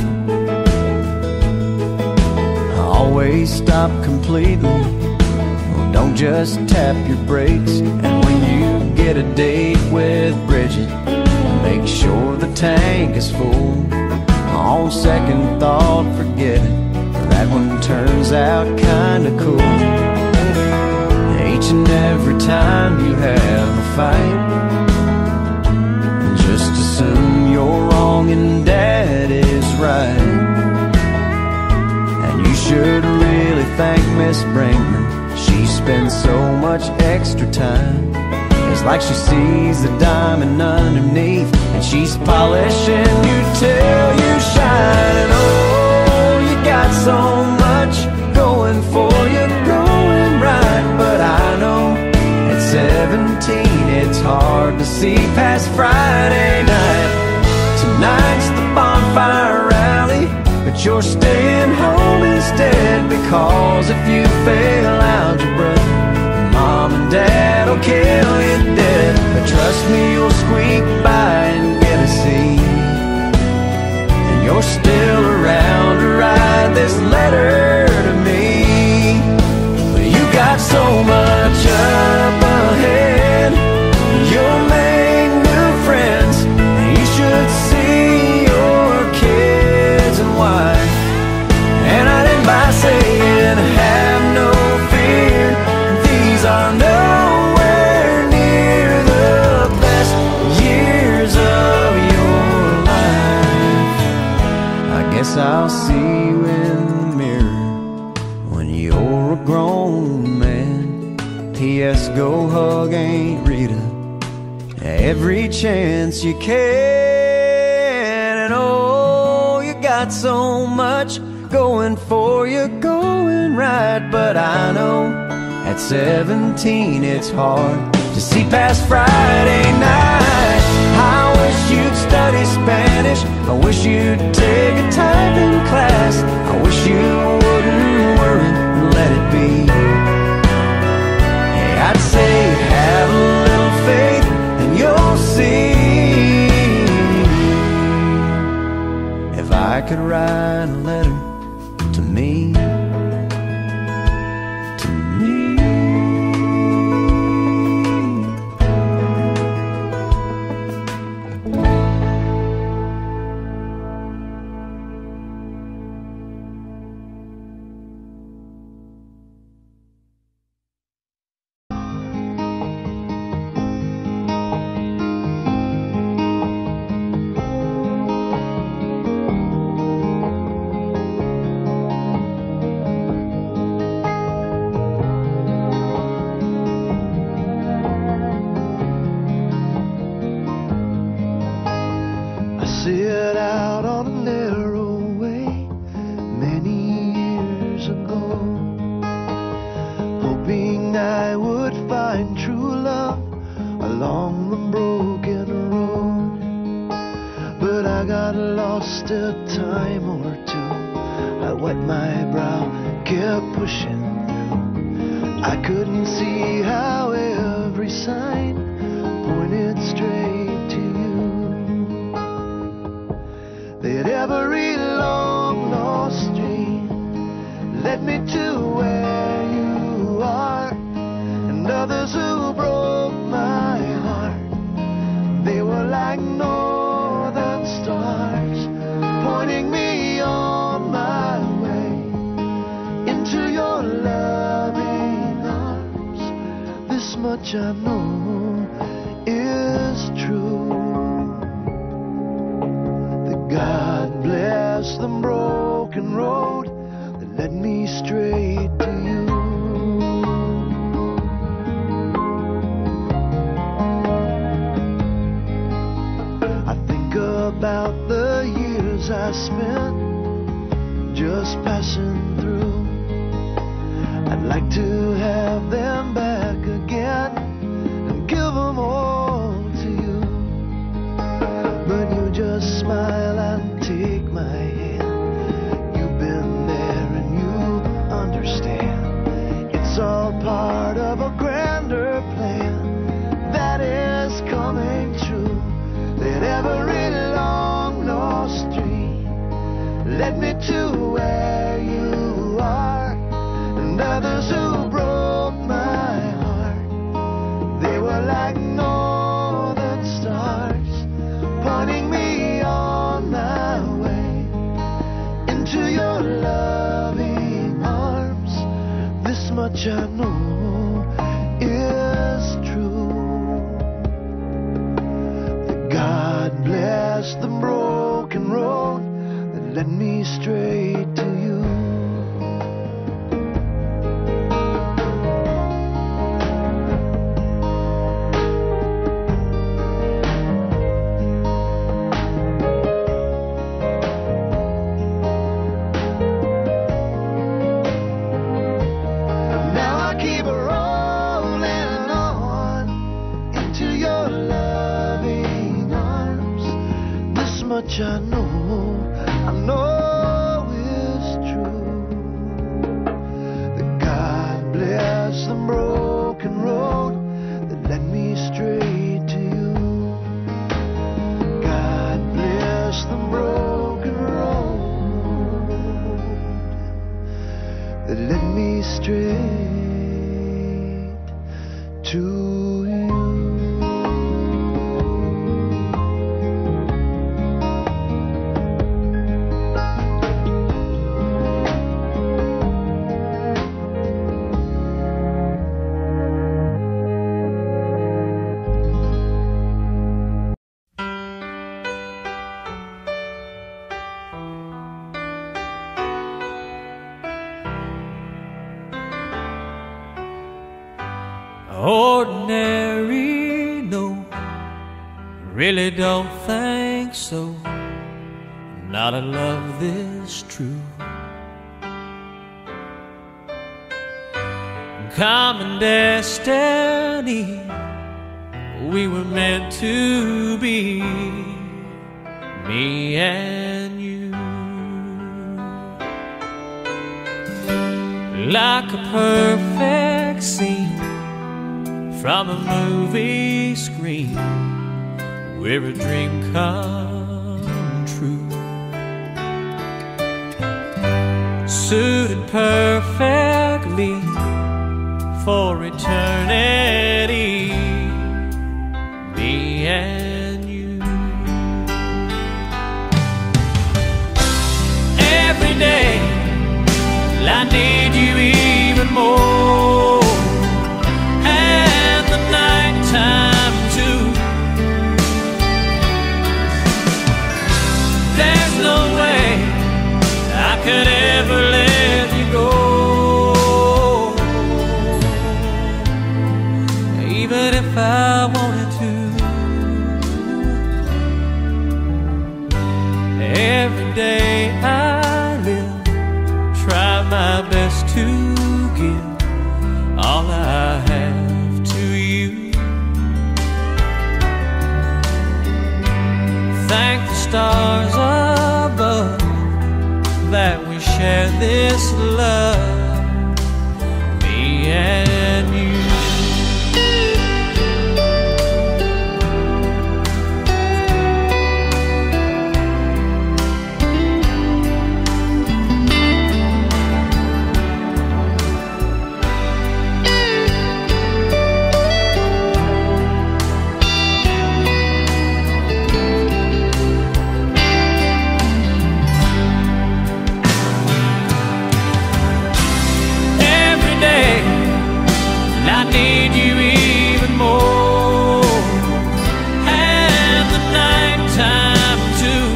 I always stop completely. Well, don't just tap your brakes. And when you get a date with Bridget, make sure the tank is full. On second thought, forget it, that one turns out kinda cool. Each and every time you have a fight, just assume you're wrong and Dad is right. And you should really thank Miss Brinkman, she spends so much extra time. It's like she sees the diamond underneath, and she's polishing you till you shine. And oh, you got so much going for you, going right. But I know at 17 it's hard to see past Friday night. Tonight's the bonfire rally, but you're staying home instead, because if you fail algebra, Mom and Dad will kill you dead. But trust me, you'll squeak by and get a C, and you're still around to write this letter to me. But you got so much up ahead, you'll make new friends, and you should see your kids and wife. And I'd end by saying, have no fear, these are nowhere near the best years of your life. I guess I'll see you in the mirror when you're a grown man. P.S. Go hug Aunt Rita every chance you can. And oh, you got so much going for you, going right. But I know at 17 it's hard to see past Friday night. I wish you'd study Spanish, I wish you'd take a typing class, I wish you wouldn't worry and let it be. Hey, I'd say have a little faith and you'll see. If I could write a letter to me, set out on a narrow way many years ago, hoping I would find true love along the broken road. But I got lost a time or two. I wiped my brow, kept pushing through. I couldn't see how every sign pointed straight to you. That every long lost dream led me to where you are. And others who broke my heart, they were like northern stars, pointing me on my way into your loving arms. This much I know is true, that God bless the broken road that led me straight to you. About the years I spent just passing through. I'd like to have them back again and give them all to you. But you just smile and take my hand. You've been there and you understand. It's all part of a grander plan that is coming true. That every long lost dream led me to where you are. And others who broke my heart, they were like northern stars, pointing me on my way into your loving arms. This much I know is true. God bless the broken road that led me straight to you. Now I keep rolling on into your loving arms. This much I know is true. That God bless the broken road that led me straight to you. God bless the broken road that led me straight to you. Ordinary, no, really don't think so. Not a love this true. Common destiny, we were meant to be, me and you. Like a perfect scene from a movie screen, where a dream come true. Suited perfectly for eternity, me and you. Every day I need you even more, and the nighttime too. There's no way I could ever let you go, even if I wanted to. Every day I live, try my best to give thank the stars above that we share this love, me and you. I need you even more, and the nighttime too.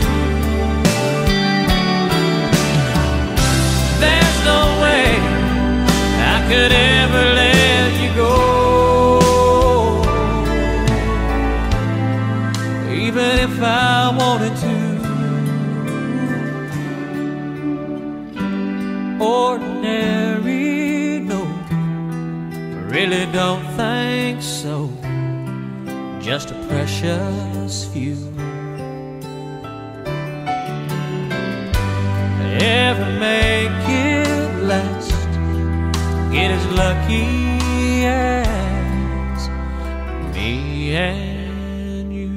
There's no way I could ever let you go, even if I wanted to. Ordinary, no, really don't think so, just a precious few. Ever make it last, get as lucky as me and you.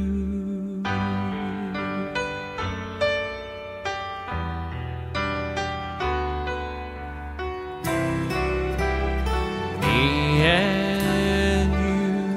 Me and you.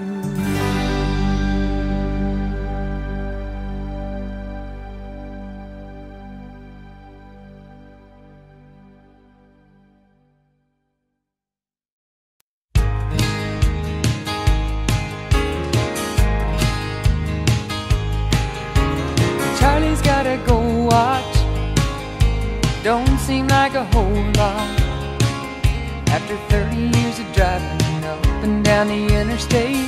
Charlie's gotta go watch, don't seem like a whole lot. After 30 years of driving up and down the interstate,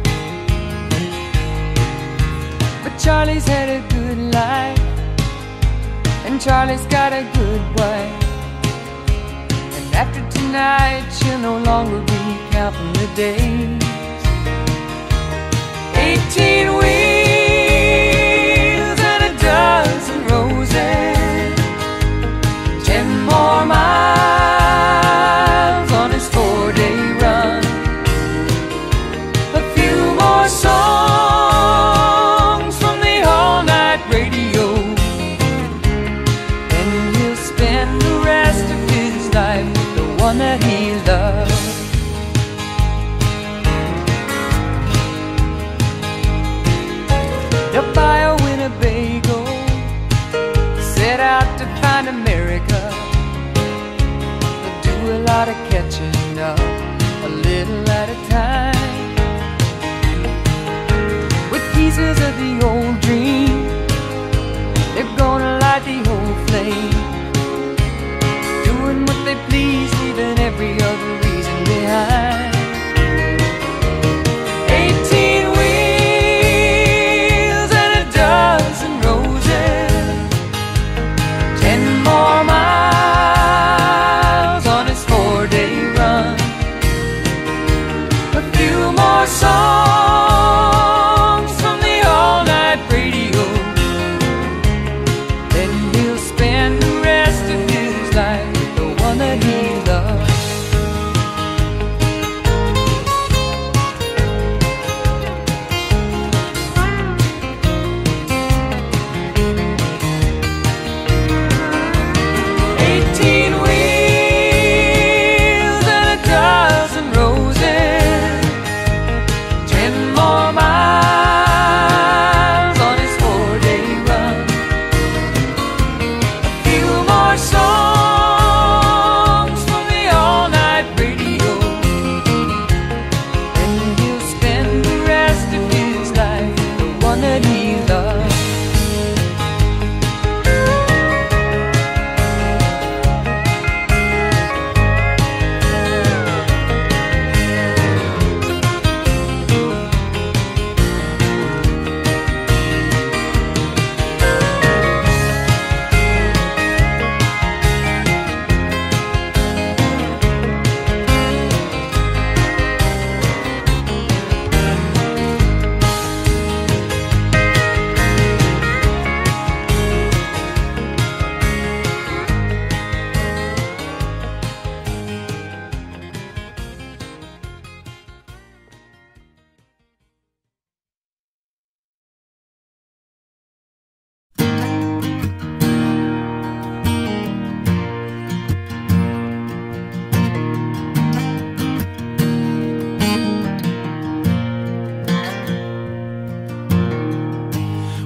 but Charlie's had a good life, and Charlie's got a good wife. And after tonight she'll no longer be counting the days. 18 wheels and a dozen roses, 10 more miles on his 4-day run, a few more songs from the all-night radio, and he'll spend the rest of his life with the one that he loves. He'll buy a Winnebago, set out to find America. He'll do a lot of catching up, a little at a time, with pieces of the old dream. They're gonna light the old flame, doing what they please, leaving every other reason behind. 18 wheels and a dozen roses, 10 more miles on his 4-day run, a few more songs from the all-night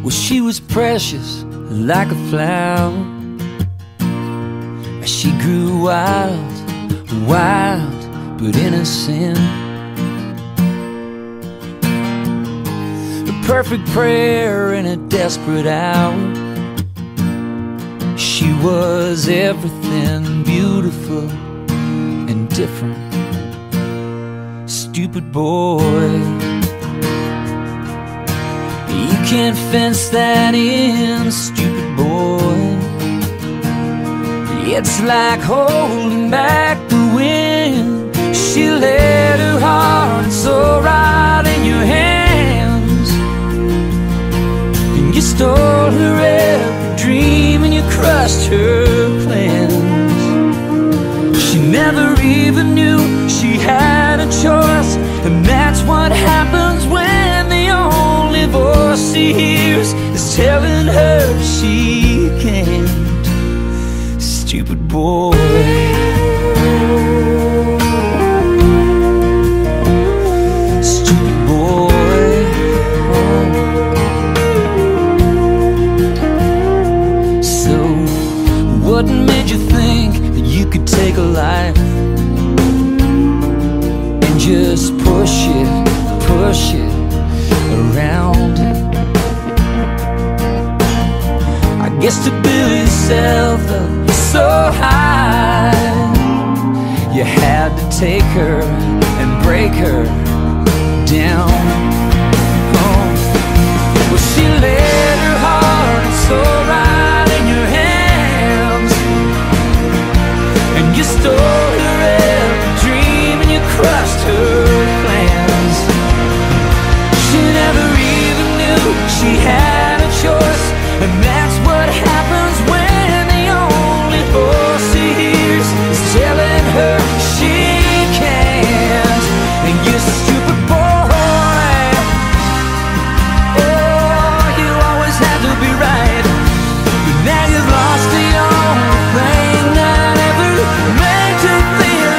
Well, she was precious like a flower. She grew wild, wild but innocent. A perfect prayer in a desperate hour. She was everything beautiful and different. Stupid boy, you can't fence that in, stupid boy. It's like holding back the wind. She laid her heart and soul right in your hands, and you stole her every dream and you crushed her plans. She never even knew she had a choice, and that's what happens when the only voice she hears is telling her she can't. Stupid boy. Stupid boy. So, what made you think that you could take a life and just push it around? I guess to build yourself up so high, you had to take her and break her down. Oh. Well, she laid her heart and soul right in your hands, and you stole her every dream and you crushed her plans. She never even knew she had a choice, and that's what happens when the only voice she hears is telling her she can't. And you stupid boy, oh, you always had to be right, but now you've lost the only thing that ever made you feel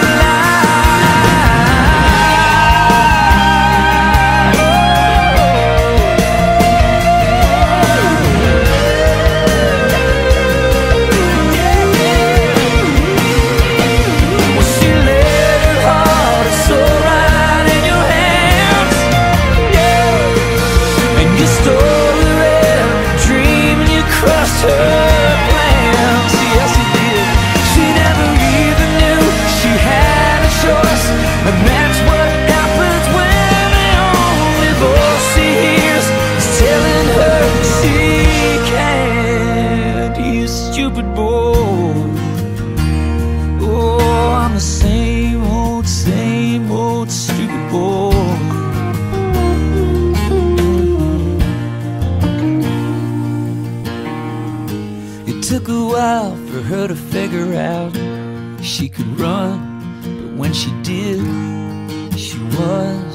her to figure out she could run, but when she did, she was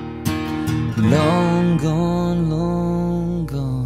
long gone, long gone.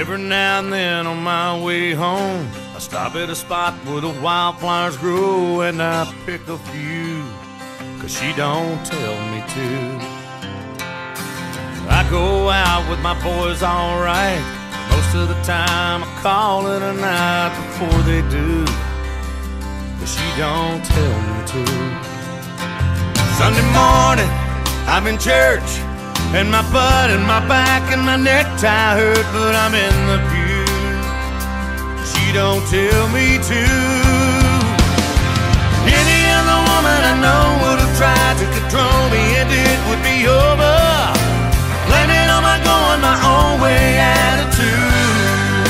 Every now and then on my way home, I stop at a spot where the wildflowers grow, and I pick a few, 'cause she don't tell me to. I go out with my boys alright, most of the time I call it a night before they do, but she don't tell me to. Sunday morning, I'm in church, and my butt and my back and my necktie hurt, but I'm in the pew. She don't tell me to. Any other woman I know would have tried to control me, and it would be over. Blaming on my going my own way attitude.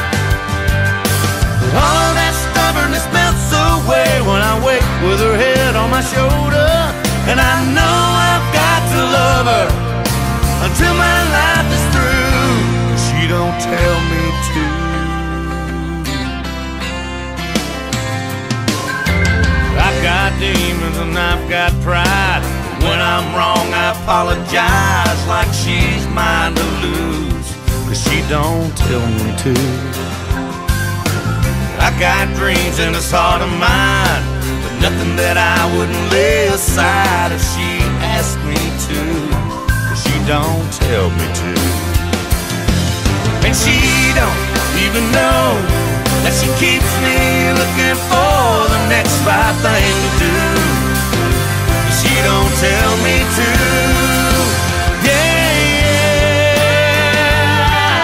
All of that stubbornness melts away when I wake with her head on my shoulder, and I know I've got to love her until my life is through. She don't tell me to. I've got demons and I've got pride. When I'm wrong, I apologize like she's mine to lose, 'cause she don't tell me to. I got dreams in this heart of mine, but nothing that I wouldn't lay aside if she asked me to, 'cause she don't tell me to. And she don't even know that she keeps me looking for the next right thing to do. She don't tell me to. Yeah, yeah.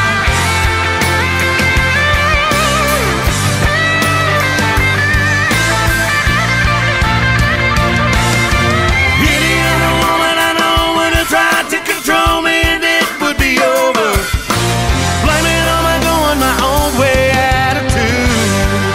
Any other woman I know would have tried to control me, and it would be over. Blaming on my going my own way attitude.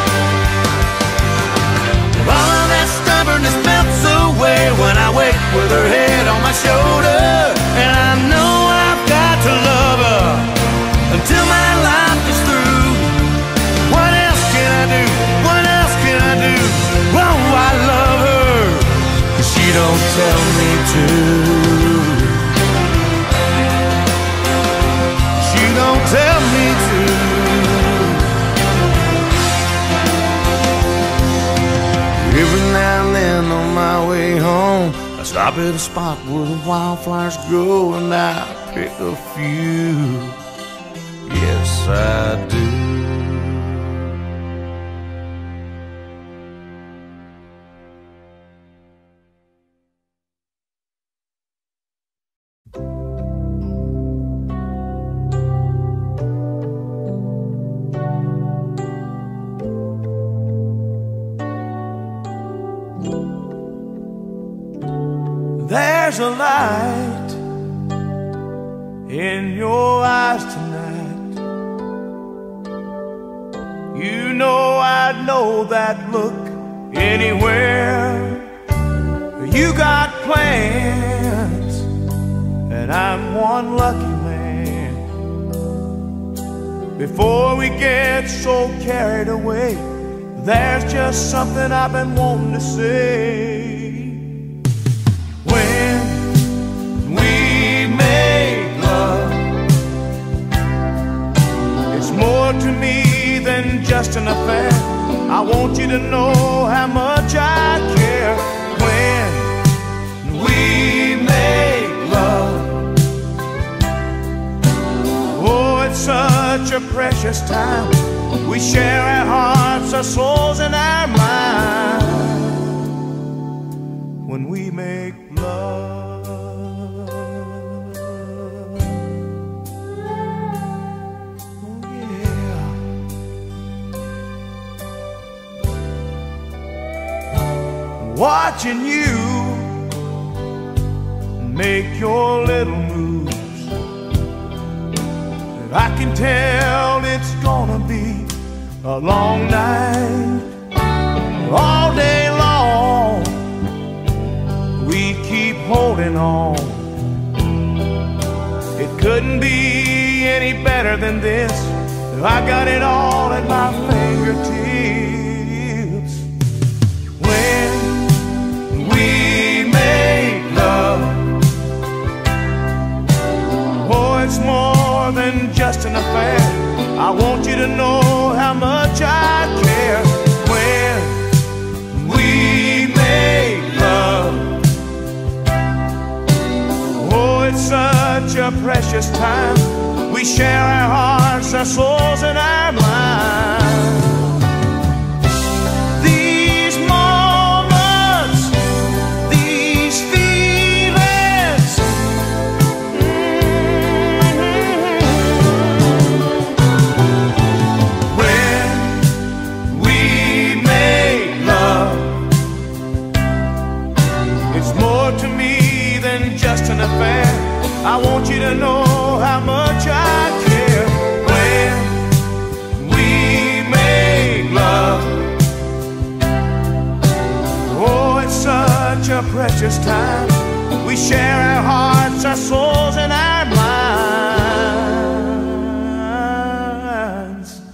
All of that stubbornness melts away when I wake with her head on my shoulder, and I know I've got to love her until my life is through. What else can I do? What else can I do? Oh, I love her, 'cause she don't tell me to. She don't tell me to. Every now and then on my way home, I stop at a spot where the wildflowers grow, and I pick a few. Yes, I do. There's a light in your eyes tonight. You know I'd know that look anywhere. You got plans, and I'm one lucky man. Before we get so carried away, there's just something I've been wanting to say. When we make love, it's more to me than just an affair. I want you to know how much I care. When we make love, oh, it's such a precious time. We share our hearts, our souls, and our minds when we make love. Oh, yeah. Watching you make your little moves, I can tell it's gonna be a long night. All day long we keep holding on. It couldn't be any better than this. I got it all at my fingertips. When we make love, oh, it's more than just just an affair. I want you to know how much I care. When we make love, oh, it's such a precious time. We share our hearts, our souls, and our minds. These moments, these feelings, when we make love, it's more to me than just an affair. I want you to know how much I care. When we make love, oh, it's such a precious time. We share our hearts, our souls, and our minds.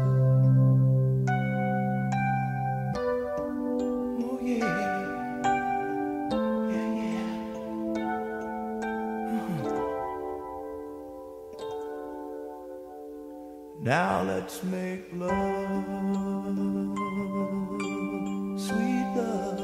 Oh yeah. Now let's make love, sweet love.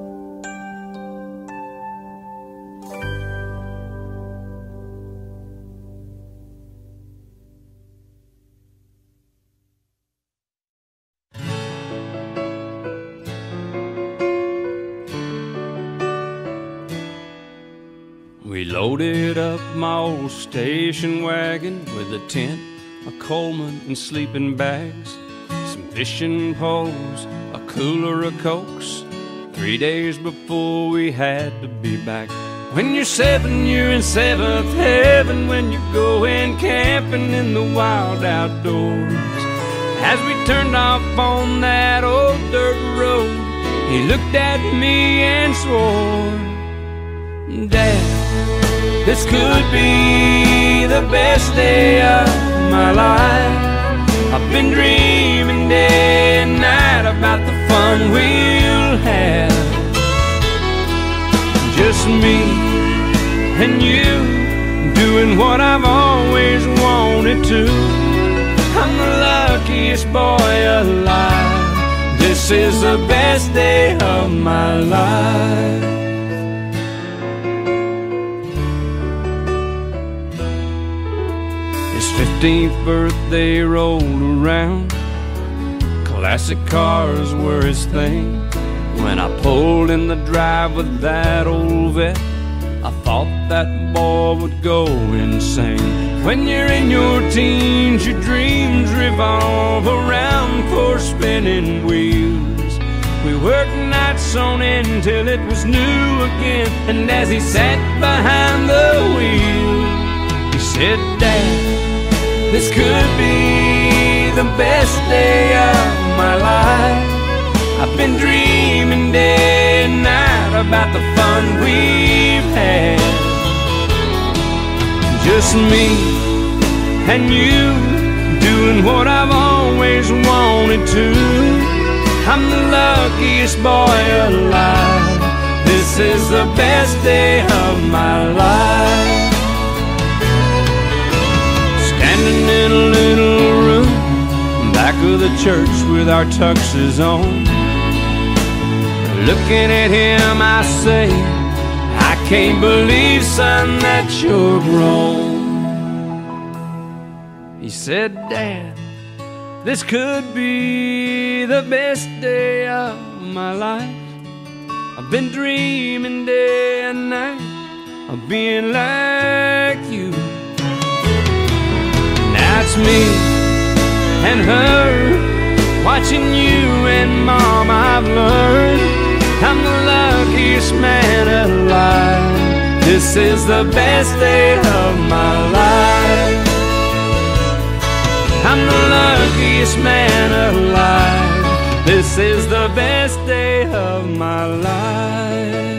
We loaded up my old station wagon with a tent, a Coleman and sleeping bags, some fishing poles, a cooler of Cokes. 3 days before we had to be back. When you're 7, you're in 7th heaven. When you're going camping in the wild outdoors. As we turned off on that old dirt road, he looked at me and swore, Dad, this could be the best day of my life. I've been dreaming day and night about the fun we'll have. Just me and you doing what I've always wanted to. I'm the luckiest boy alive. This is the best day of my life. His 15th birthday rolled around. Classic cars were his thing. When I pulled in the drive with that old vet, I thought that boy would go insane. When you're in your teens, your dreams revolve around four spinning wheels. We worked nights on end till it was new again. And as he sat behind the wheel, he said, Dad, this could be the best day of my life. I've been dreaming day and night about the fun we've had. Just me and you doing what I've always wanted to. I'm the luckiest boy alive. This is the best day of my life. Standing in a little room back of the church with our tuxes on, looking at him, I say, I can't believe, son, that you're grown. He said, Dad, this could be the best day of my life. I've been dreaming day and night of being like you. Now it's me and her, watching you and Mom, I've learned I'm the luckiest man alive. This is the best day of my life. I'm the luckiest man alive. This is the best day of my life.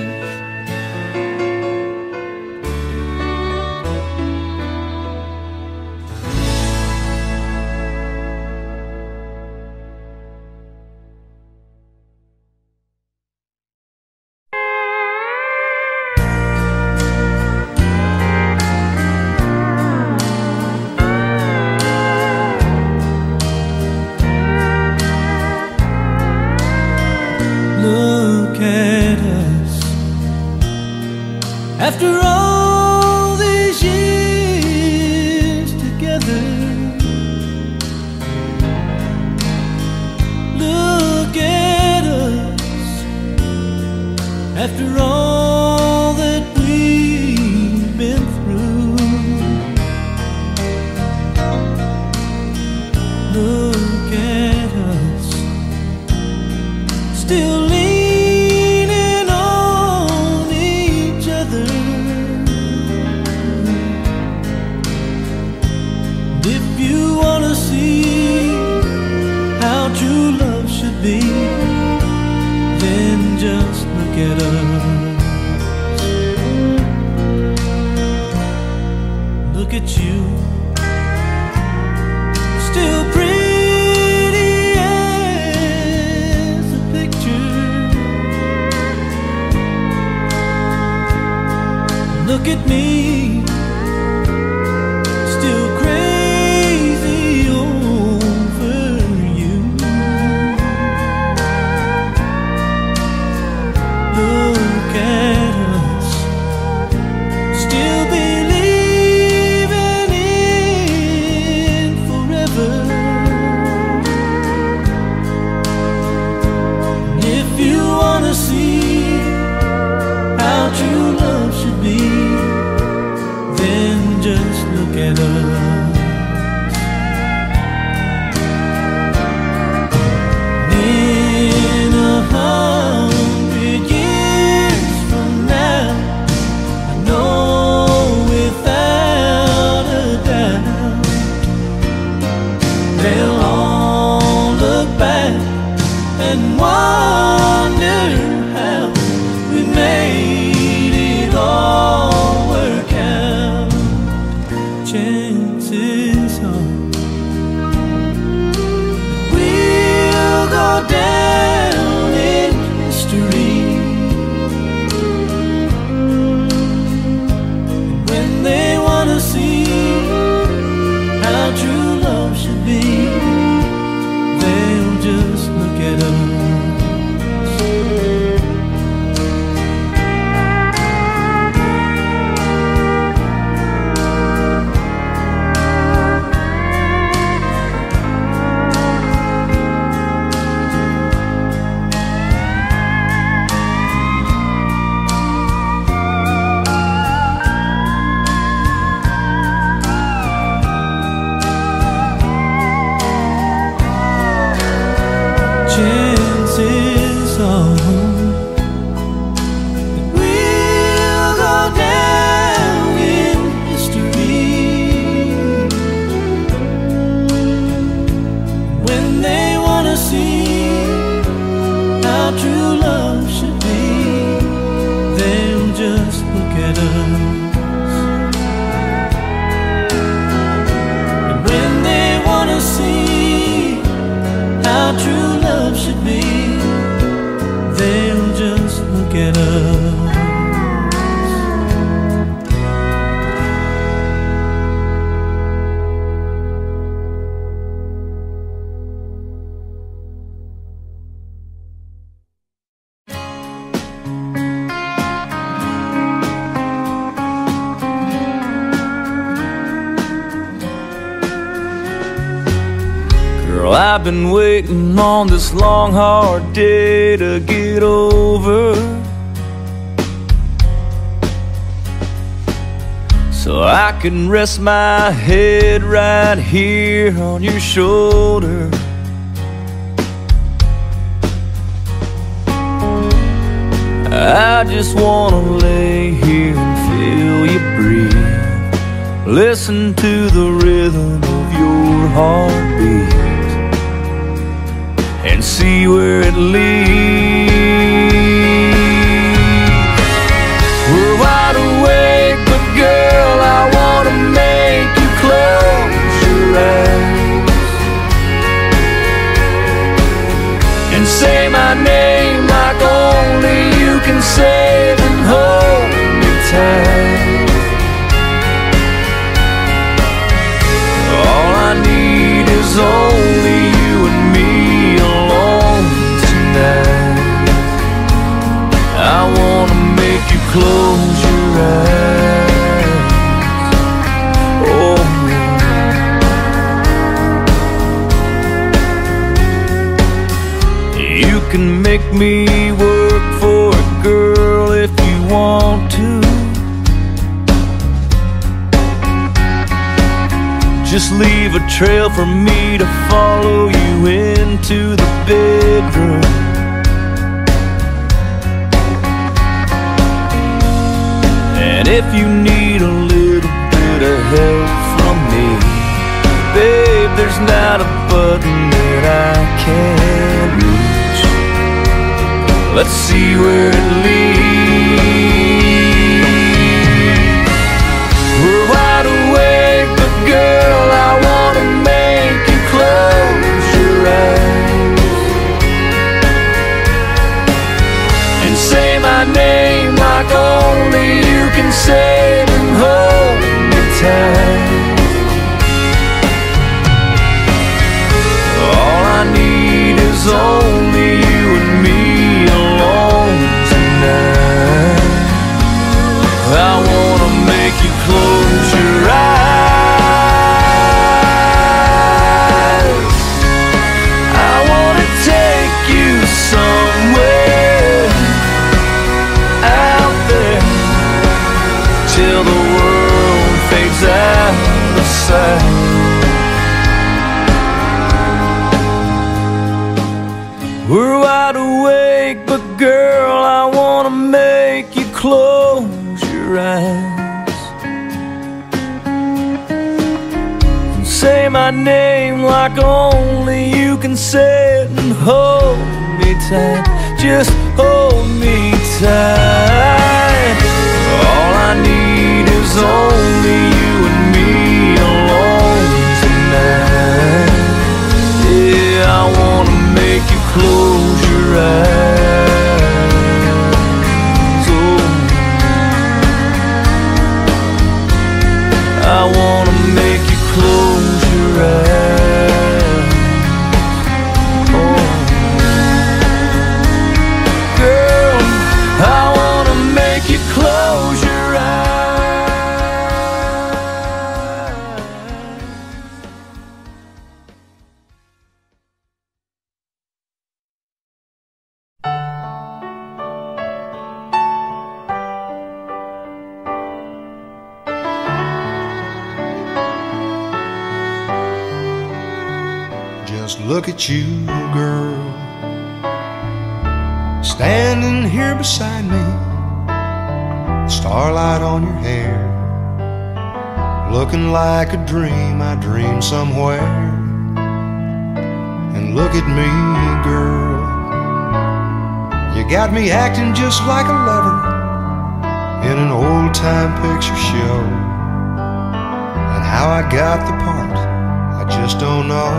After all these years together, look at us. After all that we've been through, look at us, still leaning on each other. If you want to see how true love should be, then just look at us. Look at you, still pretty as a picture. Look at me, still crazy over you. Look at us, still believing in forever. And if you want to see how true love should be, then just look at us. In 100 years from now, I know without a doubt, they'll all look back and wonder how we made it all work out. Chances are we'll go down in history. And when they want to see how true love should be, they'll just look at us. Chances are that we'll go down in history. When they want to see how true love should be, they'll just look at us. And when they want to see how true love should be, they'll just look at us. Girl, I've been waiting on this long, hard day to get over, so I can rest my head right here on your shoulder. I just wanna lay here and feel you breathe, listen to the rhythm of your heartbeat, and see where it leads. We're wide awake, but girl, I wanna make you close your eyes and say my name like only you can say, and hold me tight. All I need is only you and me alone tonight. me work for a girl if you want to. Just leave a trail for me to follow you into the bedroom. And if you need a little bit of help from me, babe, there's not a button that I can't reach. Let's see where it leads. We're wide awake, but girl, I wanna make you close your eyes and say my name like only you can say it, and hold me tight. All I need is only you and me alone tonight. I wanna make you close your eyes. I wanna take you somewhere out there till the world fades out of sight. We're wide awake, but girl, I wanna make you close your eyes and say my name like only you can say it, and hold me tight, just hold me tight. All I need is only you and me alone tonight. Yeah, I wanna make you close your eyes. Oh, I wanna make you close your eyes. Oh, girl, I wanna make you close your eyes. Just look at you, girl, standing here beside me, starlight on your hair, looking like a dream I dreamed somewhere. And look at me, girl, you got me acting just like a lover in an old-time picture show. And how I got the part, I just don't know,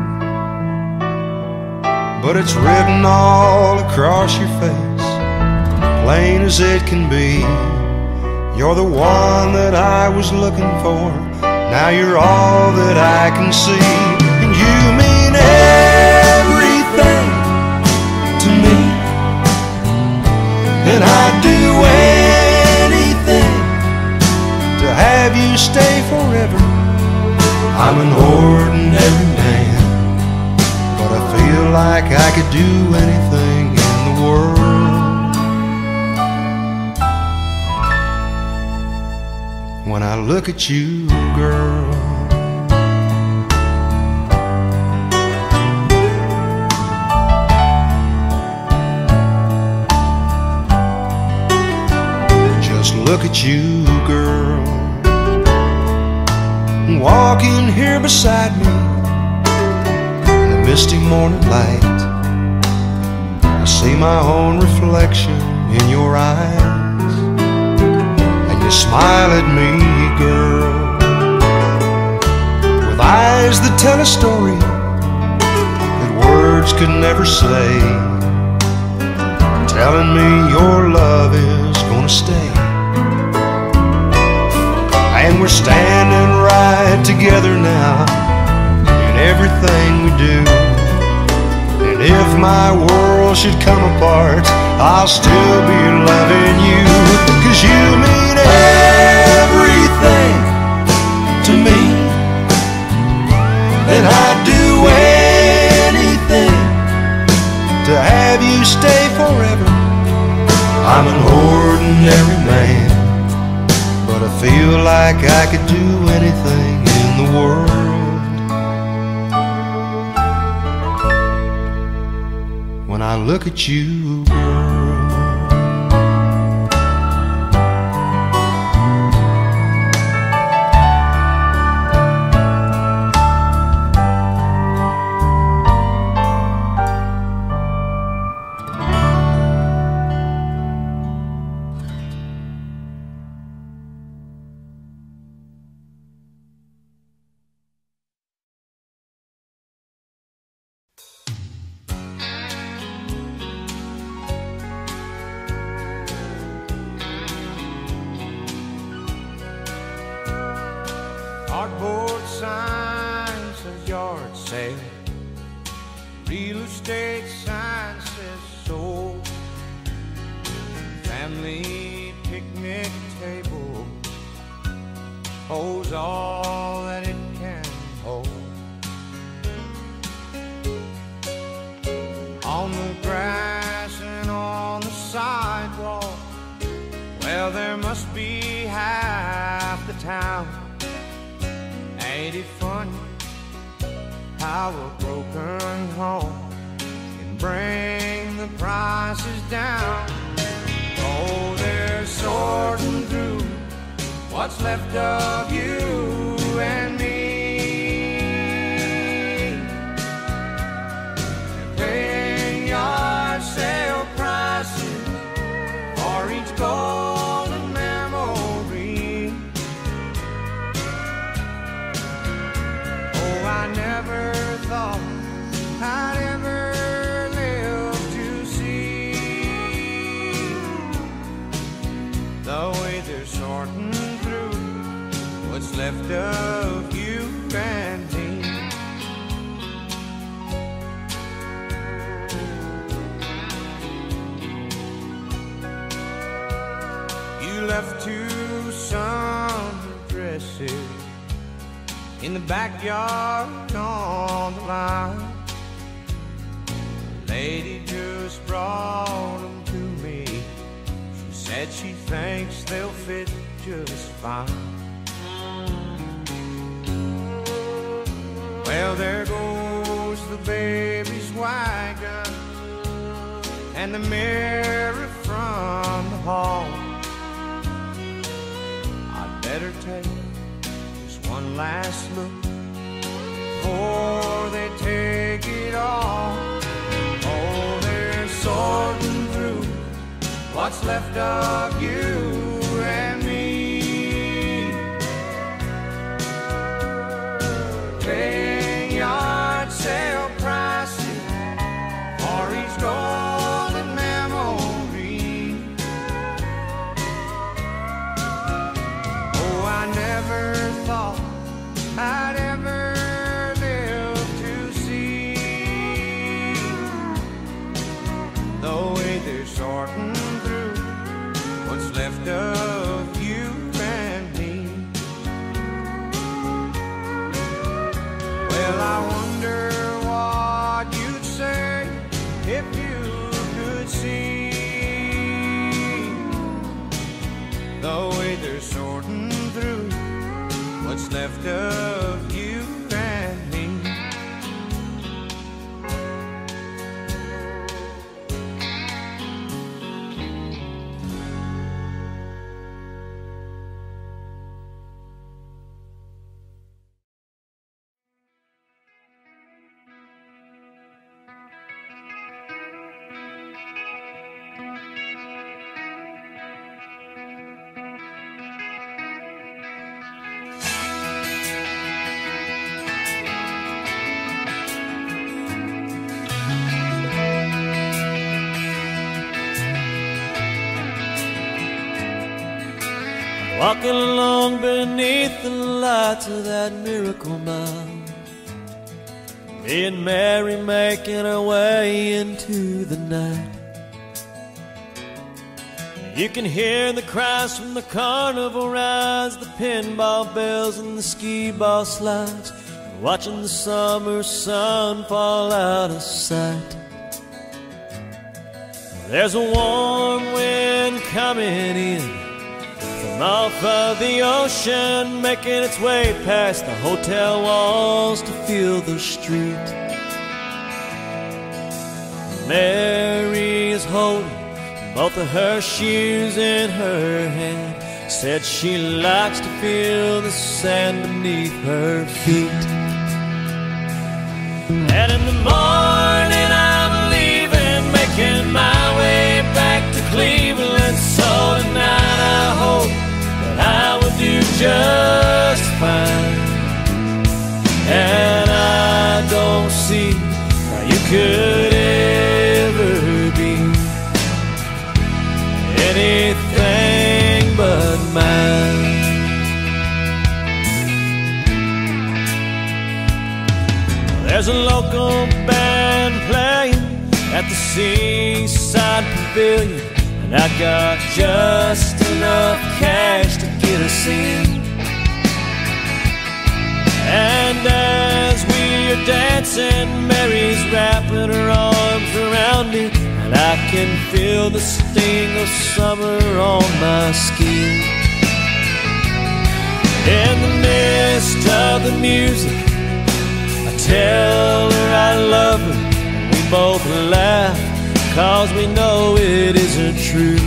but it's written all across your face, plain as it can be. You're the one that I was looking for, now you're all that I can see. And you mean everything to me, and I'd do anything to have you stay forever. I'm an ordinary man, but I feel like I could do anything in the world. When I look at you, girl, just look at you, girl, walking here beside me, misty morning light. I see my own reflection in your eyes, and you smile at me, girl, with eyes that tell a story that words could never say, telling me your love is gonna stay. And we're standing right together now in everything we do. And if my world should come apart, I'll still be loving you, 'cause you mean everything to me, and I'd do anything to have you stay ordinary man, but I feel like I could do anything in the world when I look at you, girl. Cardboard sign says yard sale, real estate sign says sold, family picnic table holds all that it can hold. On the grass and on the sidewalk, well, there must be half the town. Ain't it funny how a broken home can bring the prices down? Oh, they're sorting through what's left of you and me. They're paying yard sale prices for each golden memory. Oh, I never thought I'd ever live to see the way they're sorting through what's left of you and me. You left 2 summer dresses in the backyard on the line. The lady just brought them to me. She said she thinks they'll fit just fine. Well, there goes the baby's wagon and the mirror from the hall. I'd better take one last look before they take it all. Oh, they're sorting through what's left of you and me. Paying yard sale prices for each golden memory. Oh, I never thought I'd ever live to see the way they're sorting through what's left of you and me. Well, I wonder what you'd say if you could see the way they're sorting through what's left of you and me. Walking along beneath the lights of that Miracle Mile, me and Mary making our way into the night. You can hear the cries from the carnival rides, the pinball bells and the skee ball slides, watching the summer sun fall out of sight. There's a warm wind coming in from off of the ocean, making its way past the hotel walls to fill the street. Mary is holding both of her shoes in her hand. Said she likes to feel the sand beneath her feet. And in the morning I'm leaving, making my way back to Cleveland. So tonight I hope that I will do just fine. And I don't see how you could ever be anything but mine. There's a local band playing at the Seaside Pavilion, and I got just enough cash to get us in. And as we are dancing, Mary's wrapping her arms around me, and I can feel the sting of summer on my skin. In the midst of the music, I tell her I love her, and we both laugh, 'cause we know it isn't true.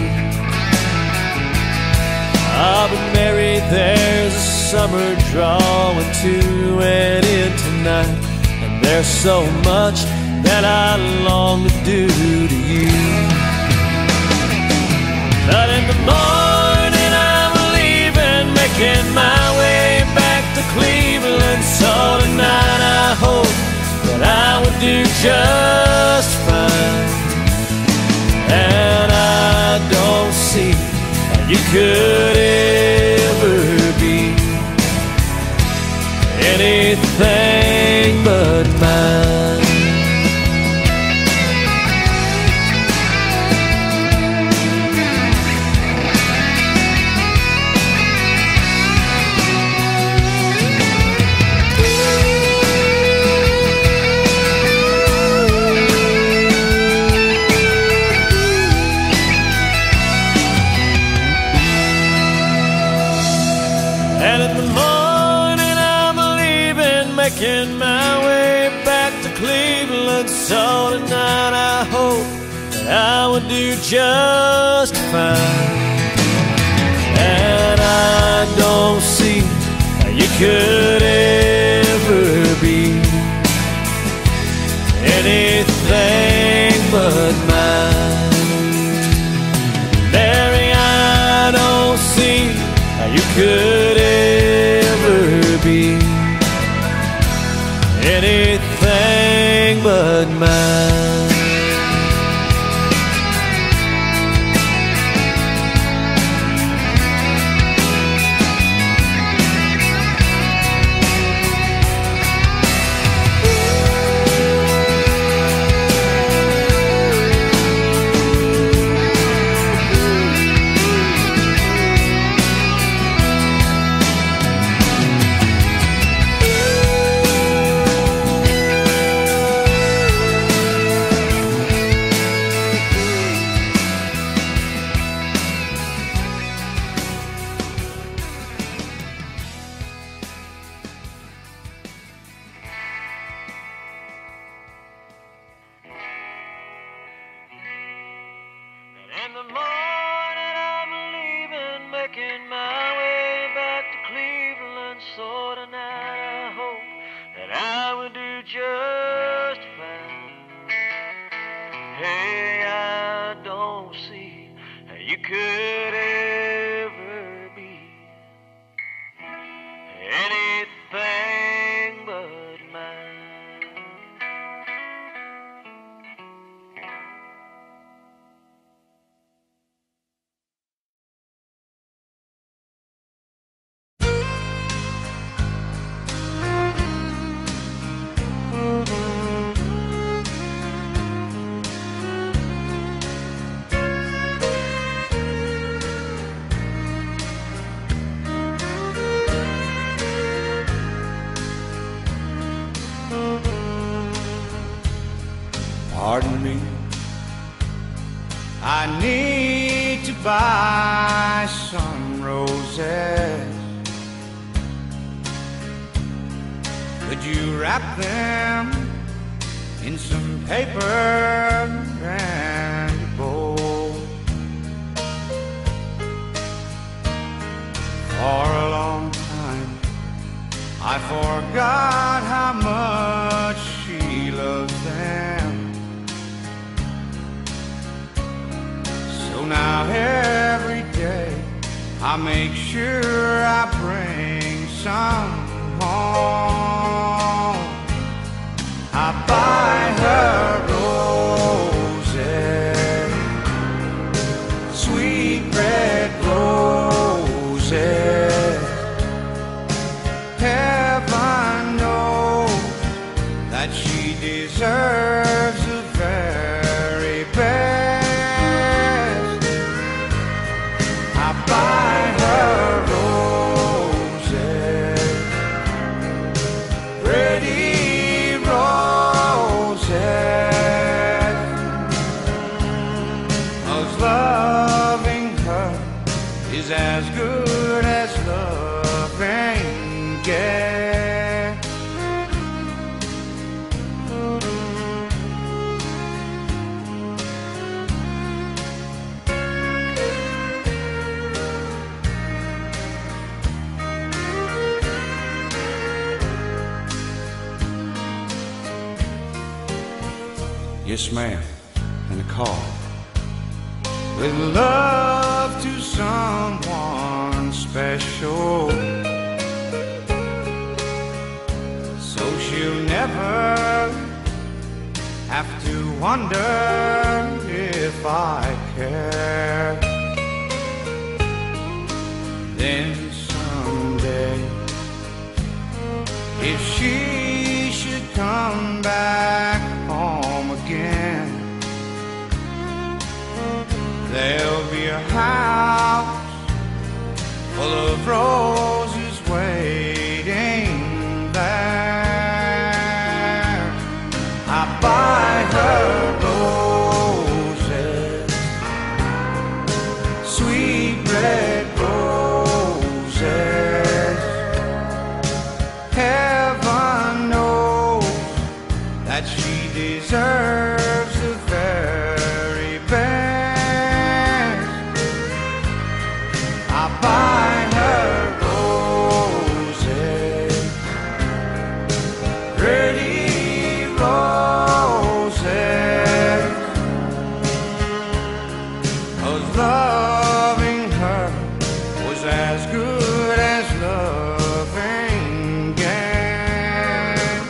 Ah, but Mary, there's a summer drawing to an end tonight, and there's so much that I long to do to you. But in the morning I'm leaving, making my way back to Cleveland. So tonight I hope that I will do just fine. And I don't see how you could ever be anything but mine. Making my way back to Cleveland. So tonight I hope that I will do just fine. And I don't see how you could ever be anything but mine. Mary, I don't see how you could ever be anything but mine. I need to buy some roses. Could you wrap them in some paper and a bowl? For a long time I forgot how much she loves them. So now every day I make sure I bring some home. I buy her roses, sweet red roses. Heaven knows that she deserves the very best. I buy her roses, pretty roses, 'cause loving her is as good as loving gets. Yes, ma'am, in a car. With love to someone special, so she'll never have to wonder if I care. Then someday, if she should come back home again, there'll be a house full of roses waiting there. I buy her roses, sweet red roses. Heaven knows that she deserves the very best. I buy her roses, pretty roses, 'cause loving her was as good as loving gets.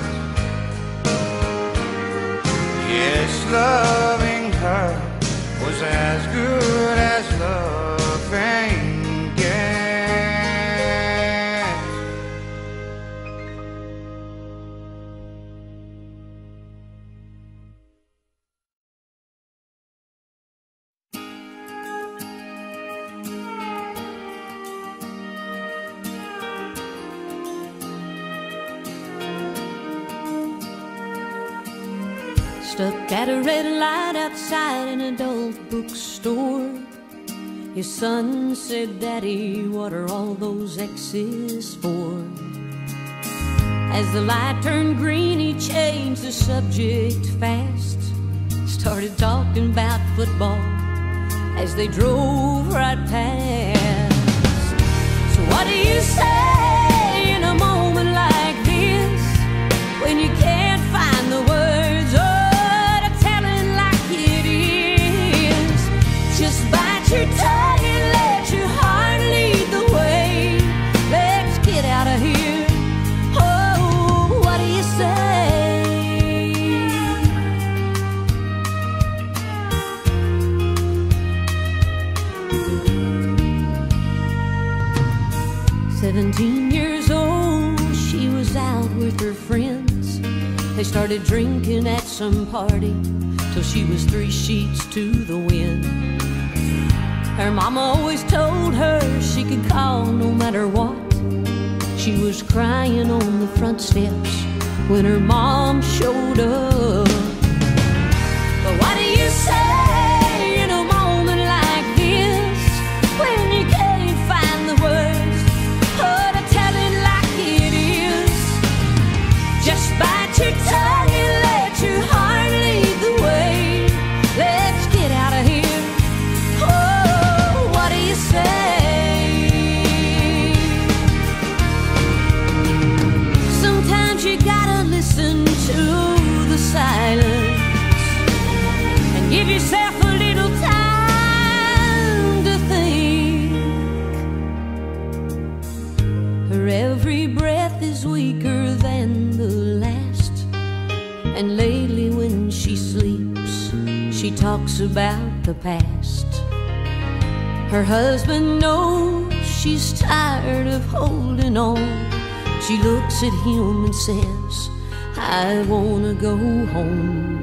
Yes, loving her was as good as loving gets. Stuck at a red light outside an adult bookstore. His son said, "Daddy, what are all those X's for?" As the light turned green, he changed the subject fast. Started talking about football as they drove right past. So what do you say in a moment like this, when you can't find the words, oh, to tell it like it is? Just bite your tongue and let your heart lead the way. Let's get out of here. Oh, what do you say? "17 years old, she was out with her friends. They started drinking at some party till she was 3 sheets to the wind. Her mama always told her she could call no matter what. She was crying on the front steps when her mom showed up. But what do you say in a moment Her every breath is weaker than the last. And lately when she sleeps, she talks about the past. Her husband knows she's tired of holding on. She looks at him and says, I wanna go home.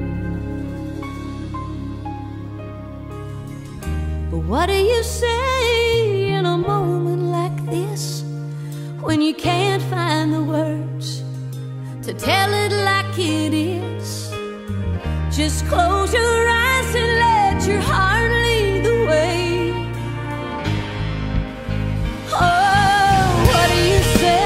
But what do you say in a moment like this, when you can't find the words to tell it like it is? Just close your eyes and let your heart lead the way. Oh, what do you say?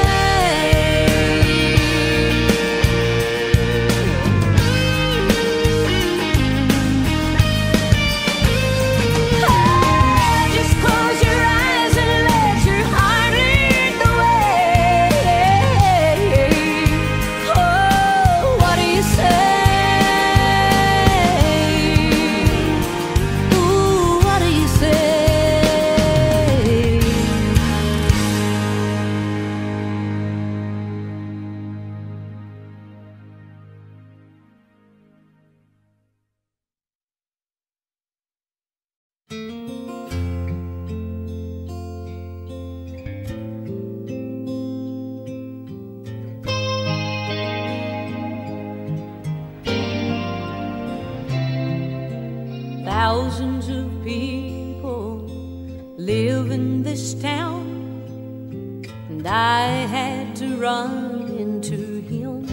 Thousands of people live in this town, and I had to run into him.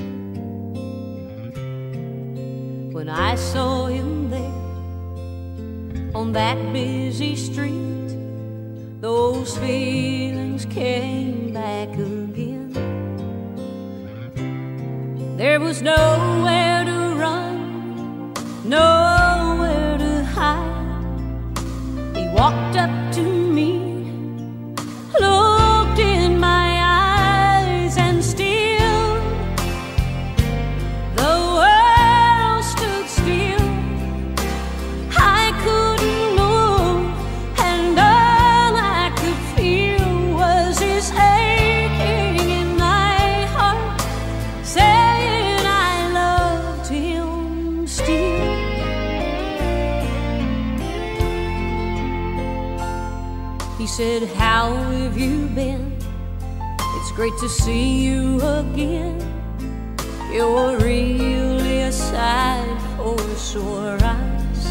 When I saw him there on that busy street, those feelings came back again. There was nowhere to run, nowhere to hide. He walked up to me, looked in my eyes, and still the world stood still. I couldn't move, and all I could feel was his aching in my heart, saying I loved him still. He said, how have you been? It's great to see you again. You're really a sight for sore eyes.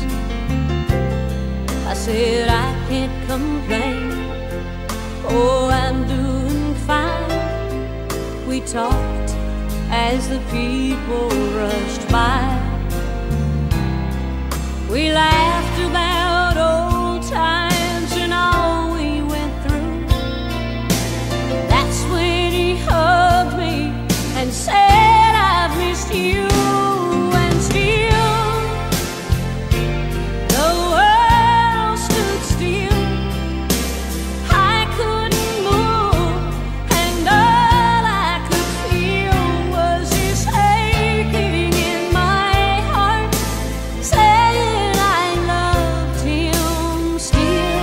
I said, I can't complain. Oh, I'm doing fine. We talked as the people rushed by. We laughed about old times and all we went through. That's when he hugged me and said, I've missed you. And still the world stood still. I couldn't move, and all I could feel was his aching in my heart, saying I loved him still.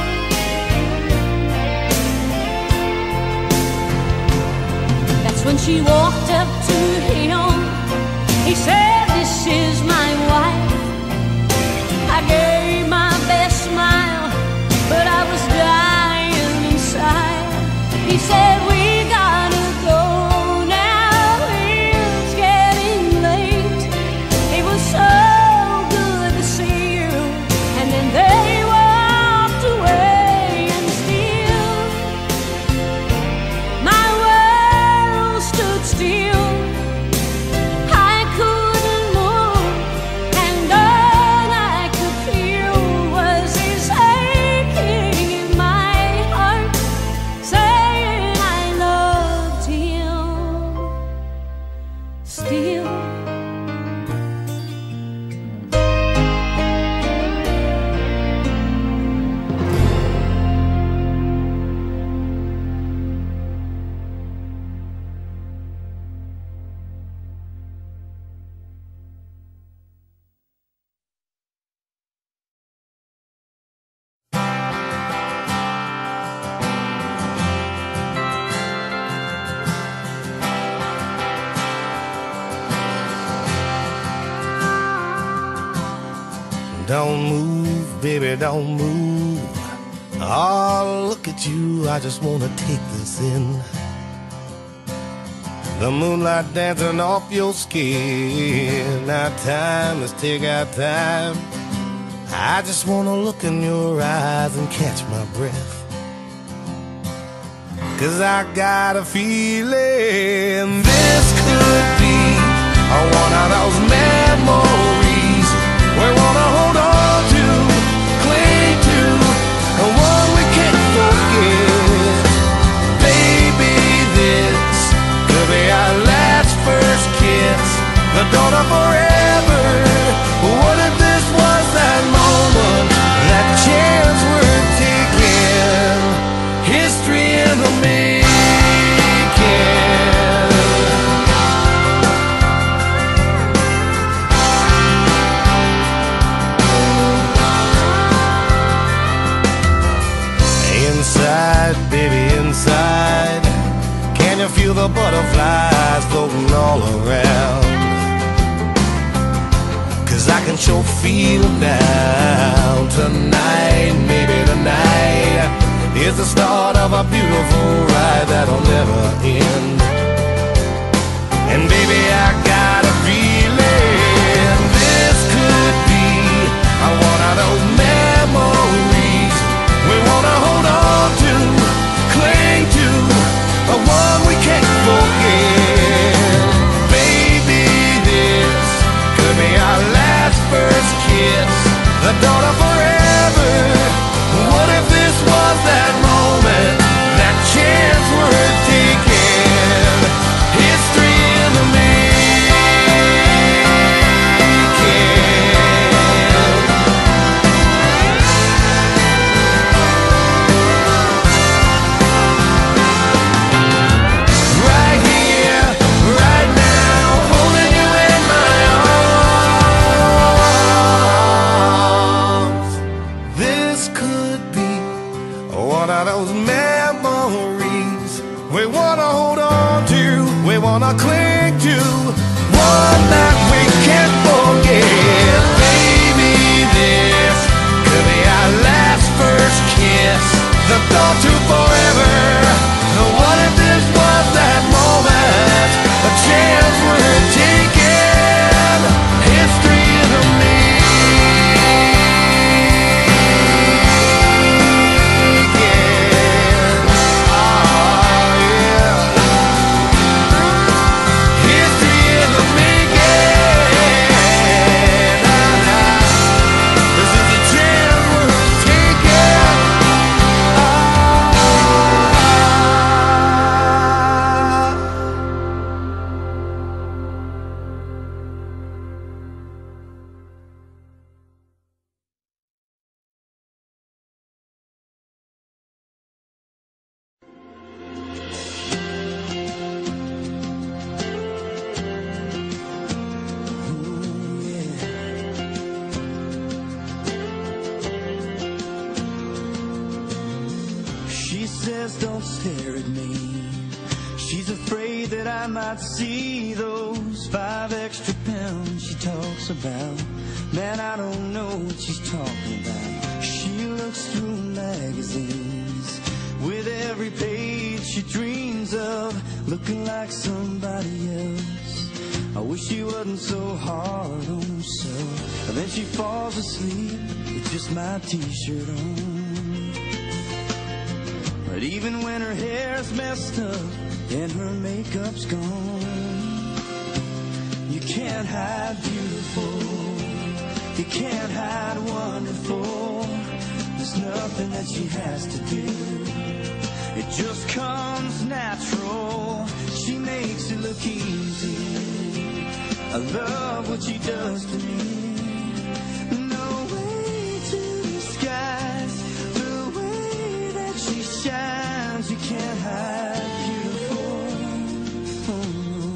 That's when she walked up to him. He said, this is my wife. I gave my best smile, but I was dying inside. He said, we gotta go now, it's getting late. It was so good to see you. And then they walked away, and still my world stood still. I couldn't move, and all I could feel was his aching in my heart, saying I Don't move, baby, don't move. Oh, look at you, I just wanna take this in. The moonlight dancing off your skin. Now time, let's take our time. I just wanna look in your eyes and catch my breath. 'Cause I got a feeling this could be one of those memories we wanna hold on to, cling to, and one we can't forget. Baby, this could be our last first kiss, the dawn of forever. What if this was that moment, that chance we're taking? History in the making. Inside, baby, inside, can you feel the butterflies floating all around? 'Cause I can sure feel them now. Tonight, maybe tonight is the start of a beautiful ride that'll never end. And baby, I got a feeling this could be one of those memories we wanna hold on to, cling to, a one we can't forget. Baby, this could be our last first kiss, the dawn of forever. What if this was that moment, that chance we're taking? History in the making. Right here, right now, holding you in my arms. This could be one of those memories we wanna hold on to, we wanna cling to, one that we can't forget. Baby, this could be our last first kiss, the thought to forever. What if this was that moment, a chance we're taking? History in the Don't stare at me. She's afraid that I might see those 5 extra pounds she talks about. Man, I don't know what she's talking about. She looks through magazines with every page she dreams of, looking like somebody else. I wish she wasn't so hard on herself. And then she falls asleep with just my t-shirt on. But even when her hair's messed up and her makeup's gone, you can't hide beautiful, you can't hide wonderful. There's nothing that she has to do, it just comes natural. She makes it look easy. I love what she does to me. No way to disguise the way that she shines. You can't hide beautiful. Oh, no.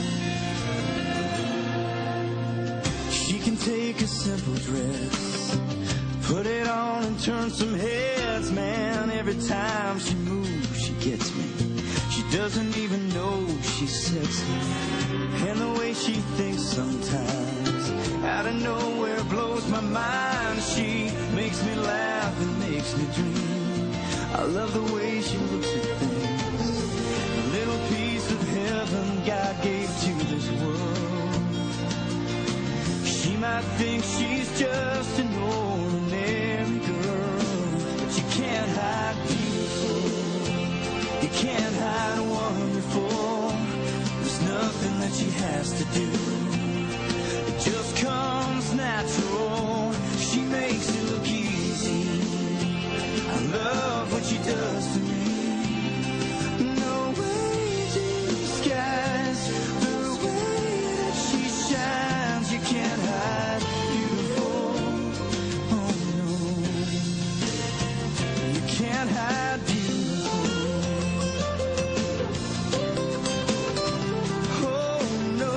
She can take a simple dress, put it on and turn some heads. Man, every time she moves, she gets me. She doesn't even know she's sexy. And the way she thinks sometimes, out of nowhere blows my mind. She makes me laugh and makes me dream. I love the way she looks at things, a little piece of heaven God gave to this world. She might think she's just an ordinary girl, but you can't hide beautiful, you can't hide wonderful. There's nothing that she has to do, it just comes natural. She makes it look easy, I love what she does to me. No raging skies, the way that she shines, you can't hide beautiful. Oh no, you can't hide beautiful. Oh no,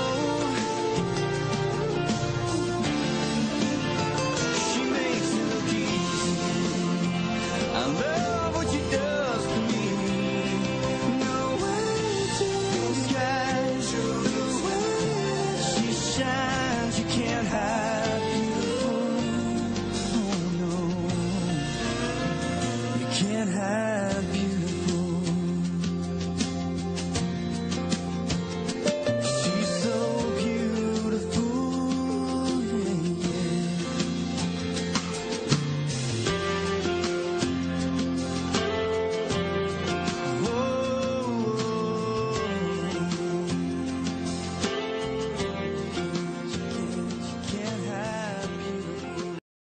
she makes it look easy, I love what she does to me. No waiting skies, the way that she shines, you can't hide beautiful. Oh no, you can't hide.